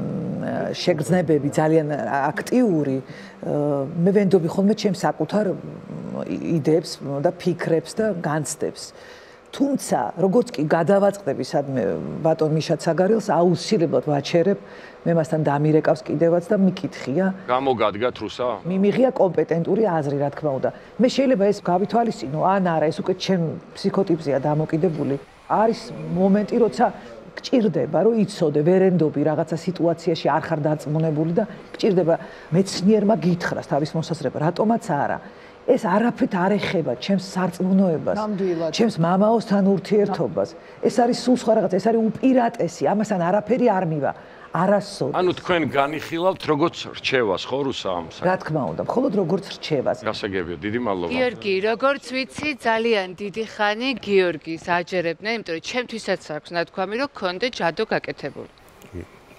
Speaker 12: შეგრძნებები ძალიან აქტიური, მე ვენდობი ხოლმე ჩემ საკუთარ იდეებს და ფიქრებს და განცდებს. თუმცა, როგორც კი გადავაწყდები სადმე ბატონ მიშა ცაგარელს, აუცილებლად ვაჩერებ, მე მასთან დამირეკავს კიდევაც და მიკითხია.
Speaker 4: გამოგადგათ რუსა?
Speaker 12: მიმიღია კომპეტენტური აზრი, რა თქმა უნდა. მე შეიძლება ეს გავითვალისწინო, ან არა, ეს უკვე ჩემ ფსიქოტიპზეა დამოკიდებული. არის მომენტი, როცა გჭირდება, რომ იცოდე, ვერენდობი რაღაცა სიტუაციაში არ ხარ დარწმუნებული და გჭირდება მეცნიერმა გითხრას თავის მოსაზრება, რატომაც არა. ეს არაფრით არ ეხება ჩემს სარწმუნოებას, ჩემს მამაოსთან ურთიერთობას. ეს არის სულ სხვა რაღაცა, ეს არის უპირატესი, ამასთან არაფერი არ მივა. არასოდეს.
Speaker 4: ანუ თქვენ განიხილავთ როგორც რჩევას, ხო რუსა ამ საქმეს?
Speaker 12: რა თქმა უნდა, მხოლოდ როგორც რჩევას.
Speaker 4: გასაგებია, დიდი მადლობა.
Speaker 7: გიორგი, როგორც ვიცი, ძალიან დიდი ხანი გიორგის აჯერებდნენ, იმიტომ რომ ჩემთვისაც აქვს ნათქვამი, რომ გქონდე ჯადო გაკეთებული.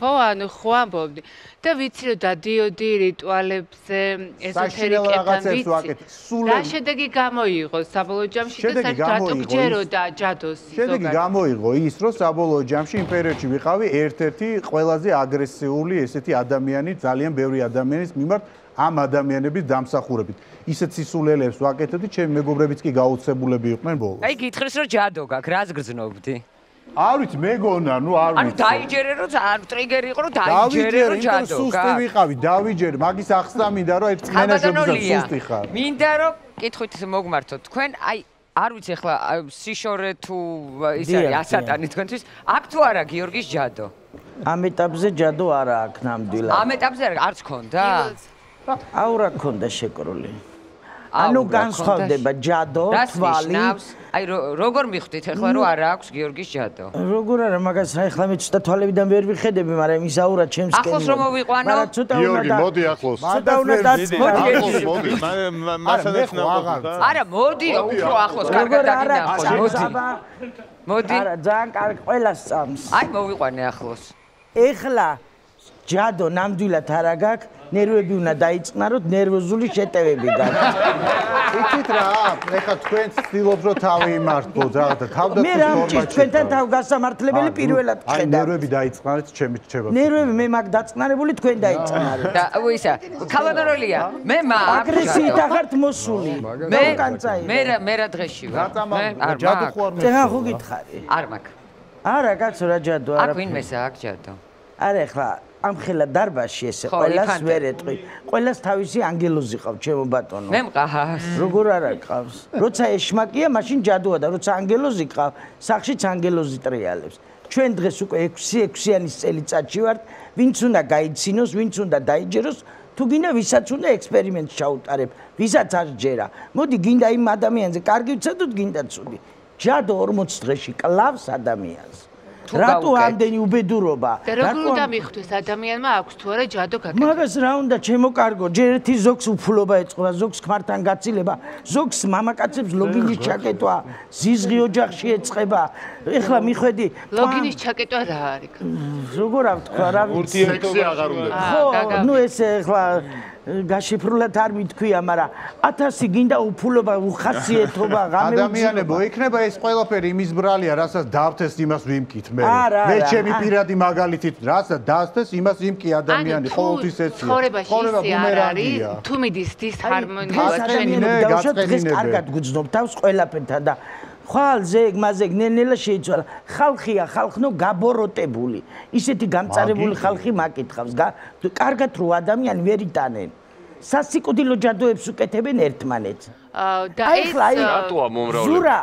Speaker 7: ხო, ანუ ხო ამბობდი. და ვიცი რომ დადიოდი რიტუალებზე, ეზოთერიკებთან ვიცი. რა შედეგი გამოიღო საბოლოო ჯამში და საერთოდ რატო გჯეროდა ჯადოს ზოგადად?
Speaker 2: შედეგი გამოიღო ის, რომ საბოლოო ჯამში იმ პერიოდში ვიყავი ერთ-ერთი ყველაზე აგრესიული ესეთი ადამიანი, ძალიან ბევრი ადამიანის მიმართ ამ ადამიანების დამსახურებით. ისეთ სისულელეებს ვაკეთებდი, ჩემი მეგობრებიც კი გაუცებულები იყვნენ ბოლოს.
Speaker 1: აი გითხრეს რომ ჯადო გაქვს, რას გრძნობდი?
Speaker 2: არ ვიცი, მეგონა, ნუ არ ვიცი.
Speaker 1: ანუ დაიჯერე რომ არ ტრიგერი იყო რომ დაიჯერე რომ ჯადო.
Speaker 2: სუსტი ვიყავი, დავიჯერე, მაგის ახსნა მინდა რომ ერთ მენეჯერზე სუსტი ხარ.
Speaker 1: მინდა რომ კითხვით მოგმართოთ თქვენ, აი არ ვიცი ახლა სიშორე თუ ის არის ასატანი თქვენთვის, აქ თუ არა გიორგის ჯადო?
Speaker 13: ამ ეტაპზე ჯადო არა აქ ნამდვილად.
Speaker 1: ამ ეტაპზე არც ქონდა?
Speaker 13: აურა ქონდა შეკრული. ანუ განსხვავდება ჯადო, თვალი.
Speaker 1: აი როგორ მიხვდით ახლა რომ არა აქვს გიორგის ჯადო?
Speaker 13: როგორ არა, მაგას ახლა მე ცოტა თვალებიდან ვერ ვიხედები, მაგრამ ის აურა ჩემს კენია.
Speaker 1: ახლოს რომ მოვიყვანო?
Speaker 11: გიორგი, მოდი ახლოს.
Speaker 13: ცოტა უნდა დაწმოდი.
Speaker 11: მოდი.
Speaker 8: მასადაც ნაყოფა.
Speaker 1: არა, მოდი, უფრო ახლოს, კარგად დაგინახო, მოდი. მოდი.
Speaker 13: არა, ძალიან კარგი, ყველას წამს.
Speaker 1: აი მოვიყვანე ახლოს.
Speaker 13: ეხლა ჯადო ნამდვილად არა გაქვს, ნერვები უნდა დაიწყნაროთ, ნერვოზული შეტევები გაქვს.
Speaker 2: იცით რა, ეხლა თქვენ ცდილობთ რომ თავი იმართოთ რაღაცა, თავდაცვის
Speaker 13: მე რა მჭირს თქვენთან თავგასამართლებელი პირველად ვხედავ.
Speaker 2: აი ნერვები დაიწყნარეთ, ჩემი რჩება.
Speaker 13: ნერვები მე მაგ დაწყნარებული თქვენ დაიწყნარეთ.
Speaker 1: და ისა, ქალბატონოლია, მე
Speaker 13: აგრესიით ახართ მოსული.
Speaker 1: მე რა დღეში ვარ?
Speaker 2: არ ჯადო ხო არ
Speaker 13: მე ხო გითხარი?
Speaker 1: არ მაქვს.
Speaker 13: არა, კაცო რა ჯადო არა.
Speaker 1: აქ ვინმესა აქვს ჯადო?
Speaker 13: არა, ეხლა ამ ხელა დარბაზში ესე ყველას ვერ ეტყვი. ყველას თავისი ანგელოზი ყავს, ჩემო ბატონო.
Speaker 1: მე მყავს.
Speaker 13: როგორ არა ყავს? როცა ეშმაკია, მაშინ ჯადოა და როცა ანგელოზი ყავს, სახშიც ანგელოზი ტრიალებს. ჩვენ დღეს უკვე 6-6-იანის წელიწადში ვართ, ვინც უნდა გაიცინოს, ვინც უნდა დაიჯეროს, თუ გინდა ვისაც უნდა ექსპერიმენტს ჩაუტარებ, ვისაც არ ჯერა. მოდი გინდა იმ ადამიანზე კარგი ვცადოთ, გინდა ცუდი. ჯადო 40 დღეში კლავს ადამიანს. რატო ამდენი უბედურობა?
Speaker 7: და როგორ უნდა მიხვდეს ადამიანმა აქვს თუ არა ჯადო გაკეთება?
Speaker 13: მაგას რა უნდა ჩემო კარგო, ჯერ ერთი ზოგს უფლობა ეწყობა, ზოგს ქმართან გაცილება, ზოგს მამაკაცებს ლოგინის ჩაკეტვა, ზიზღი ოჯახში ეწყება. ეხლა მიხვედი,
Speaker 7: ლოგინის ჩაკეტვა რა არის?
Speaker 13: როგორ ავთქვა, რა
Speaker 11: ვიცი, სექსი აღარ უნდა.
Speaker 13: ხო, ნუ ესე ეხლა გაშიფრულად არ მithქვია, მაგრამ 1000 გინდა უფლობა, უხასიათობა, გამეუძილება.
Speaker 2: ადამიანებო, იქნება ეს ყველაფერი იმის ბრალია, რასაც დავთეს იმას ვიმკით მე. მე ჩემი პირადი მაგალითით, რასაც დასთეს იმას იმკი ადამიანი, ყოველთვის ეცია.
Speaker 7: ცხოვრებაში არ არის, თუ მიდის დისჰარმონია ჩვენი
Speaker 13: დღეს კარგად გძნობ თავს ყველაფერთან და ხვალზე მაზეგ ნენელა შეიცვალა. ხალხია, ხალხნო გაბოროტებული. ისეთი გამწარებული ხალხი მაკითხავს. კარგად რო ადამიანი ვერ იტანენ. სასიკვდილო ჯადოებს უკეთებენ ერთმანეთს.
Speaker 7: და ეს
Speaker 4: რატოა მომრავლე?
Speaker 13: ზურა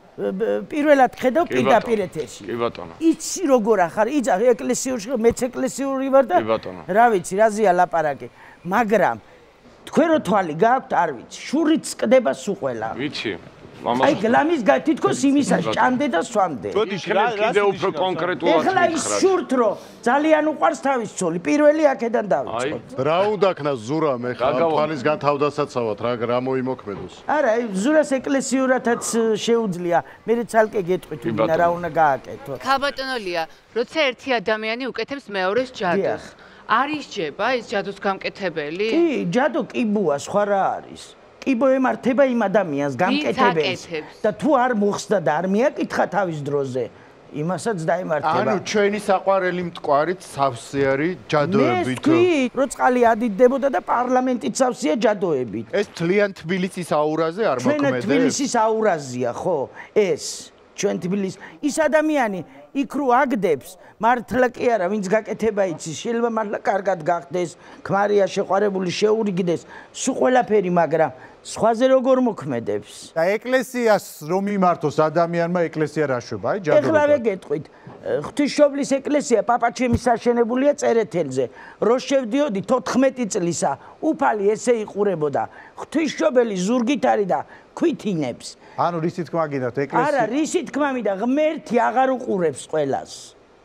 Speaker 13: პირველად ხედავ პირდაპირ ეთერში.
Speaker 4: კი ბატონო.
Speaker 13: იცი როგორ ახარ? იცი ეკლესიაში, მეც ეკლესიური ვარ და რა ვიცი, რაზეა ლაპარაკი. მაგრამ თქვენ რო თვალი გაქვთ, არ ვიცი, შურიც წკდება სულ ყველა.
Speaker 4: ვიცი.
Speaker 13: აი გლამის თითქოს იმისას ჭამდე და სვამდე.
Speaker 4: კიდე უფრო კონკრეტულად
Speaker 13: ეხლა ის შურთ რო ძალიან უყვარს თავის ცოლი, პირველი აქედან დავიწყოთ.
Speaker 11: რა უნდა ქნას ზურა მე ხა თვალისგან თავდასაცავად რა მოიმოქმედოს.
Speaker 13: არა, ზურას ეკლესიურათაც შეუძლია. მე ცალკე გეტყვით ვინა რა უნდა გააკეთო.
Speaker 7: ქალბატონოლია, როცა ერთი ადამიანი უკეთებს მეორეს ჯადოს, არის ჯება ეს ჯადოს გამკეთებელი?
Speaker 13: კი, ჯადო კიბოა, სხვა რა არის. კიბო ემართება იმ ადამიანს გამკეთებელს და თუ არ მოხსდა და არ მიაკითხა თავის დროზე, იმასაც დაემართება.
Speaker 9: ანუ ჩვენი საყვარელი მტკვარით სავსე არის ჯადოებით.
Speaker 13: მე ვთქვი, რო წყალი ადიდებოდა და პარლამენტით სავსეა ჯადოებით.
Speaker 9: ეს თლიან თბილისის აურაზე არ მოქმედებს?
Speaker 13: ჩვენ თბილისის აურაზია, ხო? ეს ჩვენ თბილისის ის ადამიანი იქ რო აგდებს, მართლა კი არა, ვინც გაკეთება იცის, შეიძლება მართლა კარგად გახდეს, ქმარია შეყვარებული შეურიგდეს, სულ ყველაფერი, მაგრამ სხვაზე როგორ მოქმედებს?
Speaker 2: და ეკლესიას რომ იმართოს ადამიანმა ეკლესია რა შვება, აი ჯადოება.
Speaker 13: ეხლა გეტყვით, ღვთისმშობლის ეკლესია პაპაჩემის აშენებულია წერეთელზე. რო შევდიოდი 14 წლისა, უფალი ესე იყურებოდა. ღვთისმშობელი ზურგით არის და ქვითინებს.
Speaker 2: ანუ რისი თქმა გინდათ ეკლესია?
Speaker 13: არა, რისი თქმა მინდა, ღმერთი აღარ უყურებს ყველას.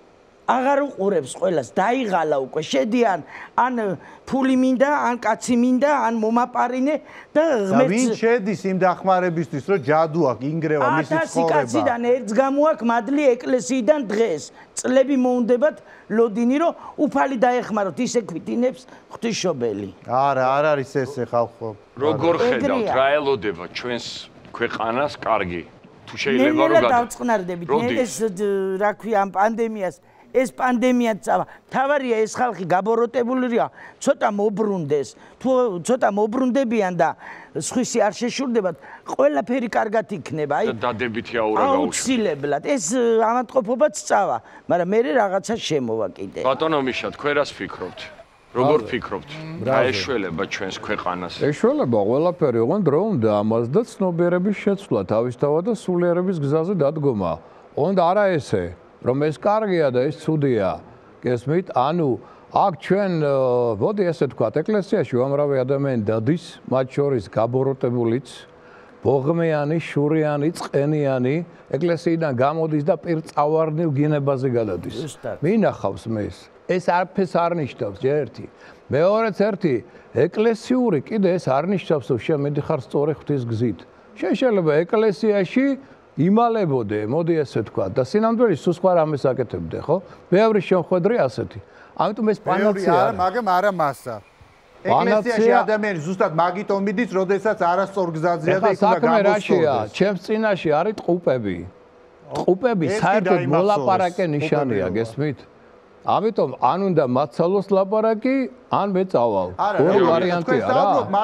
Speaker 13: აღარ უყურებს ყველას, დაიღალა უკვე, შედიან, ან ფული მინდა, ან კაცი მინდა, ან მომაპარინე და ღმერთს
Speaker 2: ვინ შედის იმ დახმარებისთვის, რომ ჯადო აქვს, ინგრევა მისი ცხოვრება.
Speaker 13: 1000 კაციდან ერთს გამოაქვს მადლი ეკლესიიდან დღეს. წლები მოუნდებათ ლოდინი რომ უფალი დაეხმაროთ ისე ქვითინებს ღვთისმშობელი.
Speaker 2: არა, არ არის ესე ხალხო.
Speaker 4: როგორ ხედავთ რა ელოდება ჩვენს ქვეყანას კარგი? თუ შეიძლება რომ
Speaker 13: დავწყნარდებით, ეს რა ქვია ამ პანდემიას ეს პანდემია წავა. თავარია ეს ხალხი გაბოროტებულია, ცოტა მობრუნდეს. თუ ცოტა მობრუნდებიან და სხვისი არ შეშურდებათ, ყველაფერი კარგად იქნება.
Speaker 4: აი დადებითი აურა გაუშვათ.
Speaker 13: აუცილებლად ეს ავადმყოფობაც წავა, მაგრამ მე რაღაცა შემოვა კიდე.
Speaker 4: ბატონო მიშა, თქვენ რას ფიქრობთ? როგორ ფიქრობთ? რა ეშველება ჩვენს ქვეყანას?
Speaker 5: ეშველება ყველაფერი, ოღონდ რო უნდა ამას და ცნობიერების შეცვლა თავისთავად და სულიერების გზაზე დადგომა. ოღონდ არა ესე რომ ეს კარგია და ეს ცუდია. გესმით? ანუ აქ ჩვენ მოდი ესე ვთქვათ, ეკლესიაში უამრავი ადამიანი დადის, მათ შორის გაბოროტებულიც, ბოღმიანი, შურიანი, წყენიანი, ეკლესიიდან გამოდის და პირწავარნილ გინებაზე გადადის. მინახავს მეს. ეს არაფერს არ ნიშნავს, ჯერ ერთი. მეორეც ერთი, ეკლესიური კიდე ეს არ ნიშნავს, რომ შემედიხარ სწორი ღვთის გზით. შეიძლება ეკლესიაში იმალებოდე, მოდი ესე თქვა და სინამდვილე სულ სხვა რამეს აკეთებდე, ხო? ბევრი შემხედრე ასეთი. ამიტომ ეს პანაცეა არა,
Speaker 2: მაგრამ არა მასა. ეკლესიაში ადამიანი ზუსტად მაგიტომ მიდის, როდესაც არასწორ გზაზეა და იქ უნდა
Speaker 5: გამოსწორდეს. ჩემს წინაშე არის ტყუპები. ტყუპები საერთოდ მოლაპარაკე ნიშანია, გესმით? ამიტომ ან უნდა მაცალოს ლაპარაკი, ან მე წავალ. ორი ვარიანტია რა.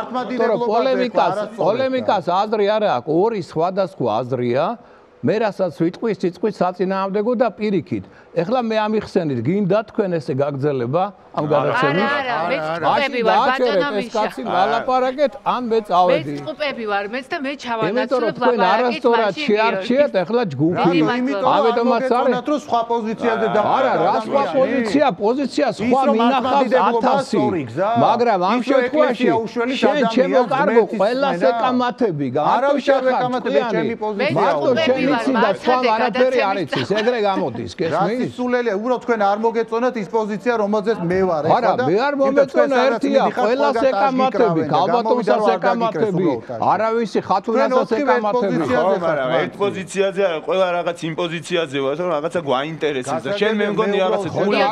Speaker 5: პოლემიკას აზრი არა აქვს, ორი სხვადასხვა აზრია. მე რასაც ვიტყვის, სიტყვის საწინააღმდეგო და პირიქით. ეხლა მე ამიხსენით, გინდა თქვენ ესე გაგრძელება ამ გადაცემით?
Speaker 7: არა, მე ტყუპები ვარ, ბატონო მიშა.
Speaker 5: ეს კაცი მალაპარაკეთ, ან მე წავედი.
Speaker 7: მე ტყუპები ვარ, მეც და მე ჩავანაცვლებ
Speaker 5: ლაპარაკით. თქვენ არასწორად შეარჩიეთ ეხლა ჯგუფი. ამიტომაც არის
Speaker 2: რომ სხვა პოზიციაზე და
Speaker 5: არა, რა სხვა პოზიცია სხვა მინახავს 1000. მაგრამ ამ შემთხვევაში შენ ჩემო კარგო ყველას ეკამათები.
Speaker 2: არავის შენ ეკამათები ჩემი პოზიცია.
Speaker 5: და სხვა არაფერი არ იცის, ეგრე გამოდის, გესმის?
Speaker 2: სულელია, უბრალოდ თქვენ არ მოგეწონათ ის პოზიცია, რომელზეც მე ვარ,
Speaker 5: ეხლა და არა, მე არ მომეწონა ერთია, ყველას ეკამათები, გალბატონსაც ეკამათები, არავისი ხათუნასაც ეკამათები.
Speaker 8: ხო, მაგრამ ერთ პოზიციაზე არა, ყველა რაღაც იმ პოზიციაზე ვარ, რომ რაღაცა გვაინტერესებს და შენ მე მგონი რაღაცა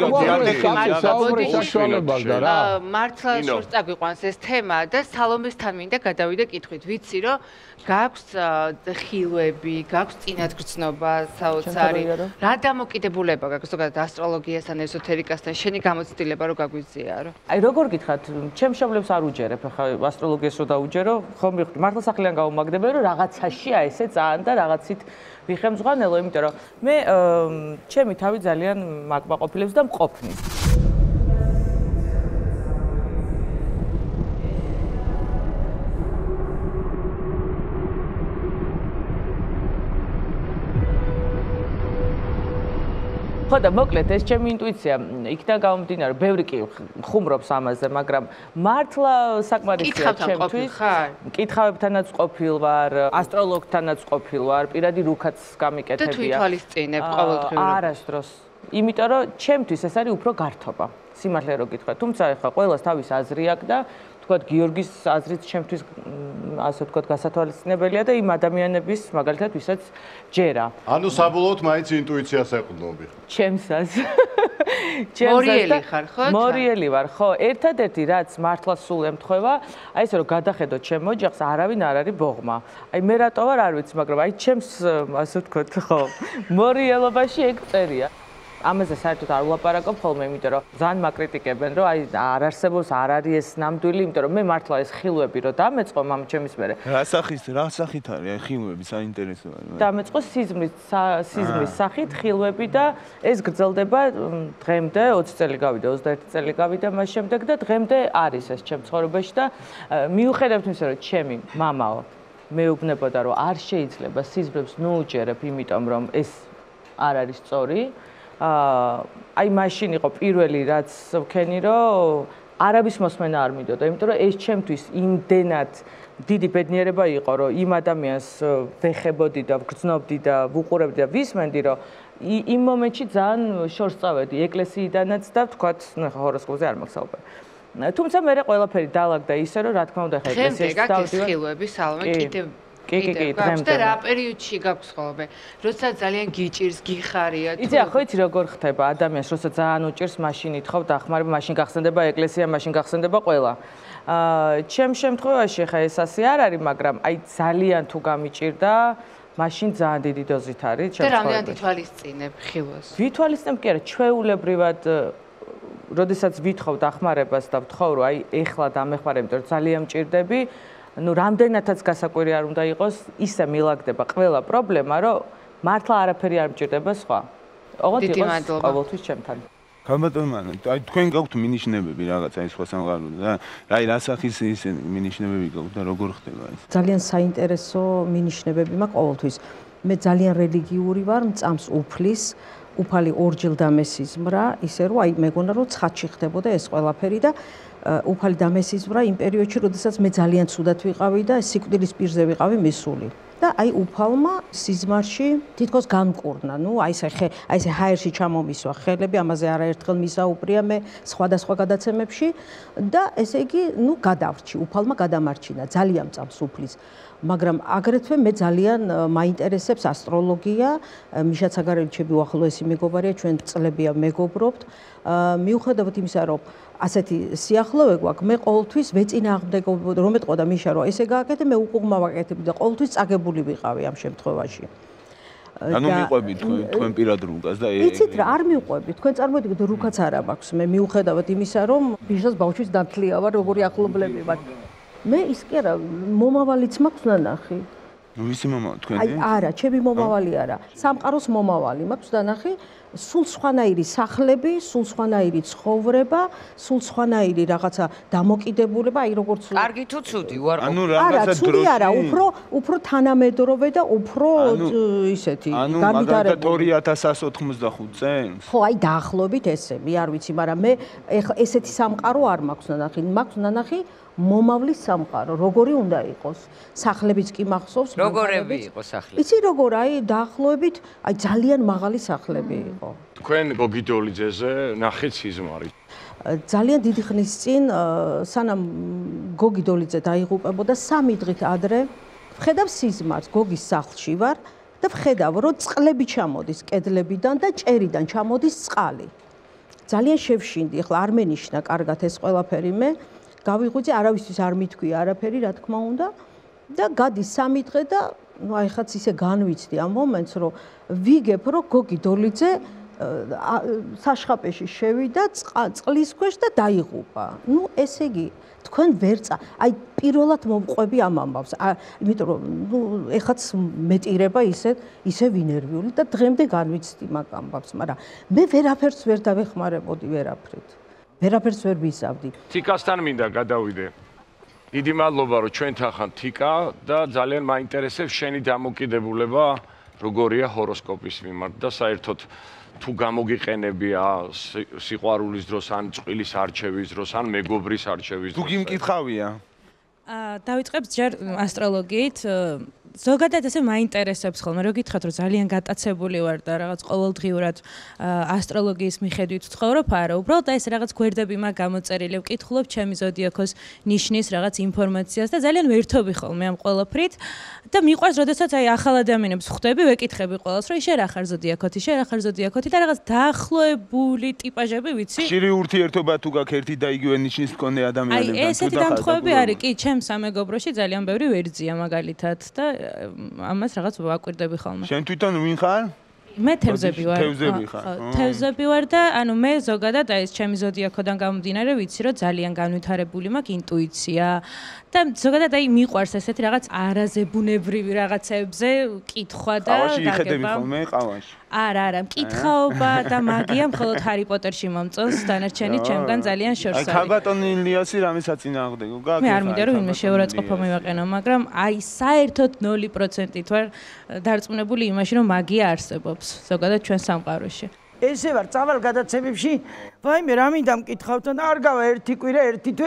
Speaker 7: მართლა შორს წაგვიყვანს ეს თემა და სალომესთან მინდა გადავიდე კითხვით. ვიცი რომ გაქვს ხილვები, გაქვს წინათგრძნობა საოცარი. რა დამოკიდებულება გაქვს ზოგადად ასტროლოგიასთან, ეზოთერიკასთან, შენი გამოცდილება რო გაგვიზიარო?
Speaker 12: აი როგორ გითხრათ, ჩემ მშობლებს არ უჯერებ, ახლა ასტროლოგიას რო დაუჯერო, ხომ მივხვდი, მართლა სახლიდან გავუმაგდებიან, რომ რაღაცაშია ესე ძალიან და რაღაცით ვიხემძღვანელო, იმიტომ რომ მე ჩემი თავი ძალიან მაკმაყოფილებს და მყოფნის. ხო და მოკლედ ეს ჩემი ინტუიცია იქიდან გამომდინარე, ბევრი კი ხუმრობს ამაზე, მაგრამ მართლა საკმარისია ჩემთვის. მკითხავებთანაც ყოფილ ვარ, ასტროლოგთანაც ყოფილ ვარ, პირადი რუქაც გამიკეთებია.
Speaker 7: და თუ ითვალისწინებ ყოველდღიურად?
Speaker 12: არასდროს. იმიტომ რომ ჩემთვის ეს არის უფრო გართობა. სიმართლე რო გითხრათ, თუმცა ეხლა ყველას თავის აზრი აქვს და თქვათ გიორგის აზრით ჩემთვის ასე ვთქვათ გასათვალისწინებელია და იმ ადამიანების მაგალითად ვისაც ჯერა.
Speaker 11: ანუ საბოლოოდ მაინც ინტუიციას ეყრდნობი.
Speaker 12: ჩემსაც.
Speaker 7: მორიელი ხარ, ხო?
Speaker 12: მორიელი ვარ, ხო. ერთადერთი რაც მართლა სულ ემთხვევა, აი ესე რომ გადახედოთ ჩემ ოჯახს, არავინ არ არის ბოღმა. აი მე რატო ვარ არ ვიცი, მაგრამ აი ჩემს ასე ვთქვათ, ხო, მორიელობაში ეგ წერია. ამაზე საერთოდ არ ვლაპარაკობ ხოლმე, იმიტომ რომ ძალიან მაკრიტიკებენ, რომ აი არ არსებობს, არ არის ეს ნამდვილი, იმიტომ რომ მე მართლა ეს ხილვები რომ დამეწყო მამ ჩემის მერე.
Speaker 8: რა სახით არის აი ხილვები, საინტერესოა.
Speaker 12: დამეწყო სიზმრის სახით ხილვები და ეს გრძელდება დღემდე 20 წელი გავიდა, 21 წელი გავიდა მას შემდეგ და დღემდე არის ეს ჩემ ცხოვრებაში და მიუხედავად იმისა, რომ ჩემი მამაო მეუბნებოდა, რომ არ შეიძლება სიზმრებს ნუუჯერებ, იმიტომ რომ ეს არ არის სწორი. აი მაშინ იყო პირველი რაც ვქენი რომ არავის მოსმენა არ მინდოდა, იმიტომ რომ ეს ჩემთვის იმდენად დიდი ბედნიერება იყო, რომ იმ ადამიანს ვეხებოდი და ვგრძნობდი და ვუყურებდი და ვისმენდი, რომ იმ მომენტში ძალიან შორს წავედი ეკლესიიდანაც და ვთქვათ, ნუ ხა ჰოროსკოპზე არ მაგსაუბარ. თუმცა მე ყველაფერი დაალაგდა ისე, რომ რა თქმა უნდა ხა ეკლესიაში
Speaker 7: დავდივარ. ხილვები, სალომე, კიდევ კი, დღემდე. რა პერიოდში გაქვს ხოლმე? როცა ძალიან გიჭირს, გიხარია.
Speaker 14: იცი, ხო იცი როგორ ხდება ადამიანს, როცა ძალიან უჭირს, მაშინ ითხოვ დახმარება, მაშინ გახსენდება ეკლესია, მაშინ გახსენდება ყველა. ჩემ შემთხვევაში ხა ეს ასე არ არის, მაგრამ აი ძალიან თუ გამიჭირდა, მაშინ ძალიან დიდი დოზით არის ჩემ
Speaker 7: და რამდენად ითვალისწინებ ხილვას?
Speaker 14: ვითვალისწინებ კი არა, ჩვეულებრივად როდესაც ვითხოვ დახმარებას და ვთხოვ რომ აი ეხლა დამეხმარე, იმიტომ რომ ძალიან მჭირდები, ну რამდენადაც გასაკვირი არ უნდა იყოს, ისე მილაგდება ყველა პრობლემა, რომ მართლა არაფერი არ მჭირდება სხვა. ოღონდ იყოს ყოველთვის ჩემთან.
Speaker 8: გამბატონმან, აი თქვენ გაქვთ მინიშნებები რაღაც აი სხვა სამყაროზე და აი რა სახის ის მინიშნებები გაქვთ და როგორ ხდება ეს?
Speaker 15: ძალიან საინტერესო მინიშნებები მაქვს ყოველთვის. მე ძალიან რელიგიური ვარ, მწამს უფლის, უფალი ორჯერ დამესიზმრა, ისე რომ აი მეგონა რომ ცხადში ხდებოდა ეს ყველაფერი და უფალი დამესიზმრა იმ პერიოდში, როდესაც მე ძალიან ცუდად ვიყავი და სიკვდილის პირზე ვიყავი მისული. და აი უფალმა სიზმარში თითქოს განკურნა. ნუ აი ესე ჰაერში ჩამომისვა ხელები, ამაზე არაერთხელ მისაუბრია მე სხვადასხვა გადაცემებში და ესე იგი, ნუ გადავრჩი, უფალმა გადამარჩინა, ძალიან მწამს უფლის. მაგრამ აგრეთვე მე ძალიან მაინტერესებს ასტროლოგია, მიშა ცაგარელიჩები უახლოესი მეგობარია, ჩვენ წლებია მეგობრობთ. მიუხედავად იმისა, რომ ასეთი სიახლოვე გვაქვს, მე ყოველთვის ვეწინააღმდეგებოდი, რომ ეტყოდა მიშა, რომ ესე გააკეთე, მე უკუღმა ვაკეთებდი და ყოველთვის წაგებული ვიყავი ამ შემთხვევაში.
Speaker 8: ანუ მიყვებით თქვენ პირად რუკას და
Speaker 15: იცით რა, არ მიყვებით. თქვენ წარმოიდგინეთ რუკაც არ მაქვს. მე მიუხედავად იმისა, რომ მიშას ბავშვის დათლია ვარ, როგორი ახლობლები ვარ. მე ის კი არა, მომავალიც მაქვს ნანახი.
Speaker 8: ვისი მომავალი თქვენი?
Speaker 15: აი არა, ჩემი მომავალი არა. სამყაროს მომავალი მაქვს ნანახი. სულ სხვანაირი სახლები, სულ სხვანაირი ცხოვრება, სულ სხვანაირი რაღაცა დამოკიდებულება, აი როგორც
Speaker 1: კარგი თუ ცუდი ვარ.
Speaker 8: ანუ რაღაცა დროში.
Speaker 15: ცუდი არა, უფრო თანამედროვე და უფრო ისეთი
Speaker 8: განვითარებული. 2185 წელს?
Speaker 15: ხო, აი დაახლოებით ესე, მე არ ვიცი, მაგრამ მე ეხლა ესეთი სამყარო არ მაქვს ნანახი. მაქვს ნანახი მომავლის სამყარო, როგორი უნდა იყოს. სახლებიც კი მახსოვს.
Speaker 1: როგორები იყო სახლები?
Speaker 15: იცი როგორ, აი დაახლოებით, აი ძალიან მაღალი სახლები იყო.
Speaker 4: თქვენ გოგიდოლიძეზე ნახეთ სიზმარი.
Speaker 15: ძალიან დიდი ხნის წინ, სანამ გოგიდოლიძე დაიღუპებოდა 3 დღით ადრე, ვხედავ სიზმარს, გოგის სახლში ვარ და ვხედავ, რომ წყლები ჩამოდის კედლებიდან და ჭერიდან ჩამოდის წყალი. ძალიან შევშინდი, ეხლა არ მენიშნა კარგად ეს ყველაფერი მე. გავიღვიძე, არავისთვის არ მithქვია არაფერი, რა თქმა უნდა და გადის 3 დღე და ну აი ხაც ისე განვიცდი ამ მომენტს, რომ ვიგებ, რომ გოგიდოლიძე საშხაპეში შევიდა წყლის ქვეშ და დაიღუპა. ну ესე იგი, თქვენ ვერცა, აი პირველად მომყვები ამ ამბავს. იმიტომ რომ ну ეხაც მეტირება ისე ვინერვიული და დღემდე განვიცდი მაგ ამბავს, მაგრამ მე ვერაფერს ვერ დავეხმარებოდი ვერაფრით. ვერაფერს ვერ ვისავდი.
Speaker 4: თიკასთან მინდა გადავიდე. დიდი მადლობა რომ ჩვენთან ხარ თიკა და ძალიან მაინტერესებს შენი დამოკიდებულება როგორია ჰოროსკოპის მიმართ და საერთოდ თუ გამოგიყენებია სიყვარულის დროს ან წყვილის არჩევის დროს ან მეგობრის არჩევის დროს.
Speaker 8: თუ გიმკითხავია?
Speaker 16: დავიწყებ ჯერ ასტროლოგიით. ზოგადად ესე მაინტერესებს ხოლმე, რო გითხრათ, რომ ძალიან გატაცებული ვარ და რაღაც ყოველდღიურად ასტროლოგიის მიხედვით ვცხოვრობ, არა, უბრალოდ ეს რაღაც გვერდები მაქვს გამოწერილი, ვკითხულობ ჩემი ზოდიაქოს ნიშნის რაღაც ინფორმაციას და ძალიან ვერთობი ხოლმე ამ ყველაფრით და მიყვარს, როდესაც აი ახალ ადამიანებს ხვდები, ვეკითხები ყველას, რომ შენ რა ხარ ზოდიაქოთი, შენ რა ხარ ზოდიაქოთი და რაღაც დაახლოებული ტიპაჟები ვიცი.
Speaker 8: ხშირი ურთიერთობა თუ გაქვს ერთი და იგივე ნიშნის მქონე ადამიანებთან.
Speaker 16: აი ესეთი დამთხოვები არის, კი, ჩემს სამეგობროში ძალიან ბევრი ვერძია მაგალითად და ამას რაღაც ვაკვირდები ხოლმე.
Speaker 8: შენ თვითონ ვინ ხარ?
Speaker 16: მე თევზები ვარ.
Speaker 8: თევზები ხარ.
Speaker 16: თევზები ვარ და ანუ მე ზოგადად აი ეს ჩემი ზოდიაქოდან გამომდინარე ვიცი რომ ძალიან განვითარებული მაქვს ინტუიცია და ზოგადად აი მიყვარს ესეთი რაღაც არაზებუნებრივი რაღაცებზე კითხვა და
Speaker 8: ყავაში იხედები ხოლმე ყავაში.
Speaker 16: არა, მკითხაობა და მაგია მხოლოდ ჰარი პოტერში მომწონს, დანარჩენი ჩემგან ძალიან შორს არის.
Speaker 8: აი ქალბატონი ილიასი რამე საწინააღმდეგო გაქვს?
Speaker 16: მე არ მინდა რომ ვინმე შეურაცხყოფა მივაყენო, მაგრამ აი საერთოდ 0%-ით ვარ დარწმუნებული იმაში, რომ მაგია არსებობს ზოგადად ჩვენ სამყაროში.
Speaker 13: ესე ვარ, წავალ გადაცემებში, ვაიმე რა მინდა მკითხავთ და არ გავა ერთი კვირა, ერთი თვე,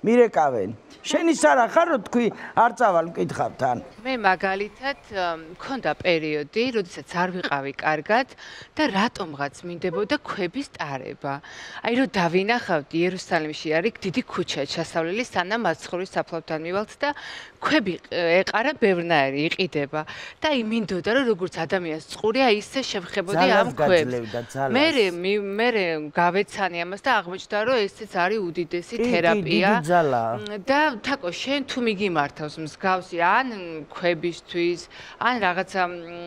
Speaker 13: მირეკავენ. შენ ის არა ხარ რომ თქვი არ წავალ მკითხავ თან.
Speaker 7: მე მაგალითად მქონდა პერიოდი, როდესაც არ ვიყავი კარგად და რატომღაც მინდებოდა ქვების ტარება. აი რომ დავინახავდი იერუსალიმში არის დიდი ქუჩა ჩასავლელი, სანამ მაცხოვრის საფლავთან მივალთ და ქვები ეყარა ბევრნაირი იყიდება და აი მინდოდა რომ როგორც ადამიანს წყურია ისე შევხებოდი ამ ქვებს. მე გავეცანი ამას და აღმოჩნდა რომ ესეც არის უდიდესი თერაპია. და თაკო შენ თუ მიგიმართავს მსგავსი ან ქვებისთვის ან რაღაცა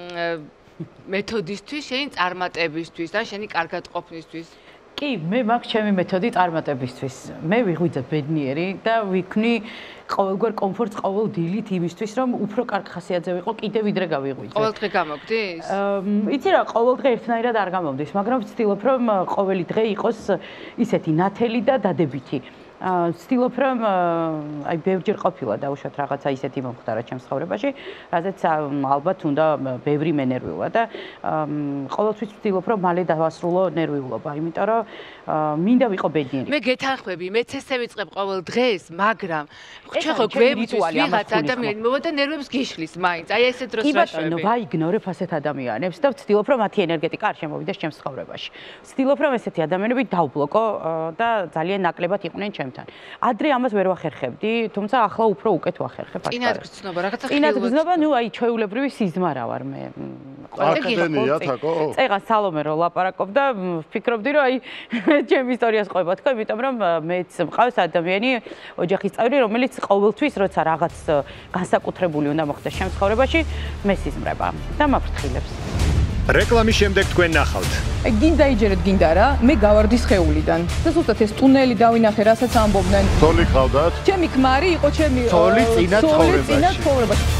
Speaker 7: მეთოდისთვის შენი წარმატებისთვის და შენი კარგად ყოფნისთვის
Speaker 17: კი მე მაქვს ჩემი მეთოდი წარმატებისთვის მე ვიღვიძებ ბედნიერი და ვიქნი ყოველგვარ კომფორტს ყოველ დილით იმისთვის რომ უფრო კარგ ხასიათზე ვიყო კიდე ვიდრე გავიღვიძე
Speaker 7: ყოველდღე გამოგდის
Speaker 17: იცი რა ყოველდღე ერთნაირად არ გამომდის მაგრამ ვცდილობ რომ ყოველი დღე იყოს ისეთი ნათელი და დადებითი ვცდილობ რომ აი ბევრჯერ ყოფილა დაუშვათ რაღაცა ისეთი მომხდარა ჩემს ცხოვრებაში, რაზეც ალბათ უნდა ბევრი მენერვიულა და ყოველთვის ვცდილობ რომ მალე დავასრულო ნერვიულობა, იმიტომ რომ მინდა ვიყო ბედნიერი.
Speaker 7: მე გეთანხმები, მეც ესე ვიწყებ ყოველ დღეს, მაგრამ ჩვენ ხო გვებწვის ვიღაც ადამიანი მოვა და ნერვებს გიშლის მაინც. აი ესე დროს რა შევები.
Speaker 17: კი ბატონო, ვაიგნორებ ასეთ ადამიანებს და ვცდილობ რომ მათი ენერგეტიკა არ შემოვიდეს ჩემს ცხოვრებაში. ვცდილობ რომ ესეთი ადამიანები დავბლოკო და ძალიან ნაკლებად იყვნენ ჩემთან. ადრე ამას ვერ ვახერხებდი, თუმცა ახლა უფრო უკეთ ვახერხებ.
Speaker 7: წინადგრძნობა, რაღაცა ხილვა.
Speaker 17: წინადგრძნობა, ნუ აი ჩვეულებრივი სიზმარა ვარ მე.
Speaker 11: აკადემია თაკო.
Speaker 17: წეღან სალომე რო ლაპარაკობდა, ვფიქრობდი რომ აი ჩემი ისტორიას ყვება თქო, იმიტომ რომ მეც მყავს ადამიანი, ოჯახის წევრი, რომელიც ყოველთვის როცა რაღაც განსაკუთრებული უნდა მოხდეს ჩემს ცხოვრებაში, მესიზმრება და მაფრთხილებს.
Speaker 18: რეკლამის შემდეგ თქვენ ნახავთ.
Speaker 19: აი გინდა იჯერეთ გინდა რა, მე გავარდი სხეულიდან. და ზუსტად ეს ტუნელი დავინახე, რასაც ამბობდნენ.
Speaker 11: თოლი ხავდათ?
Speaker 19: ჩემი ქმარი იყო ჩემი
Speaker 9: თოლი წინა ცხოვრებაში.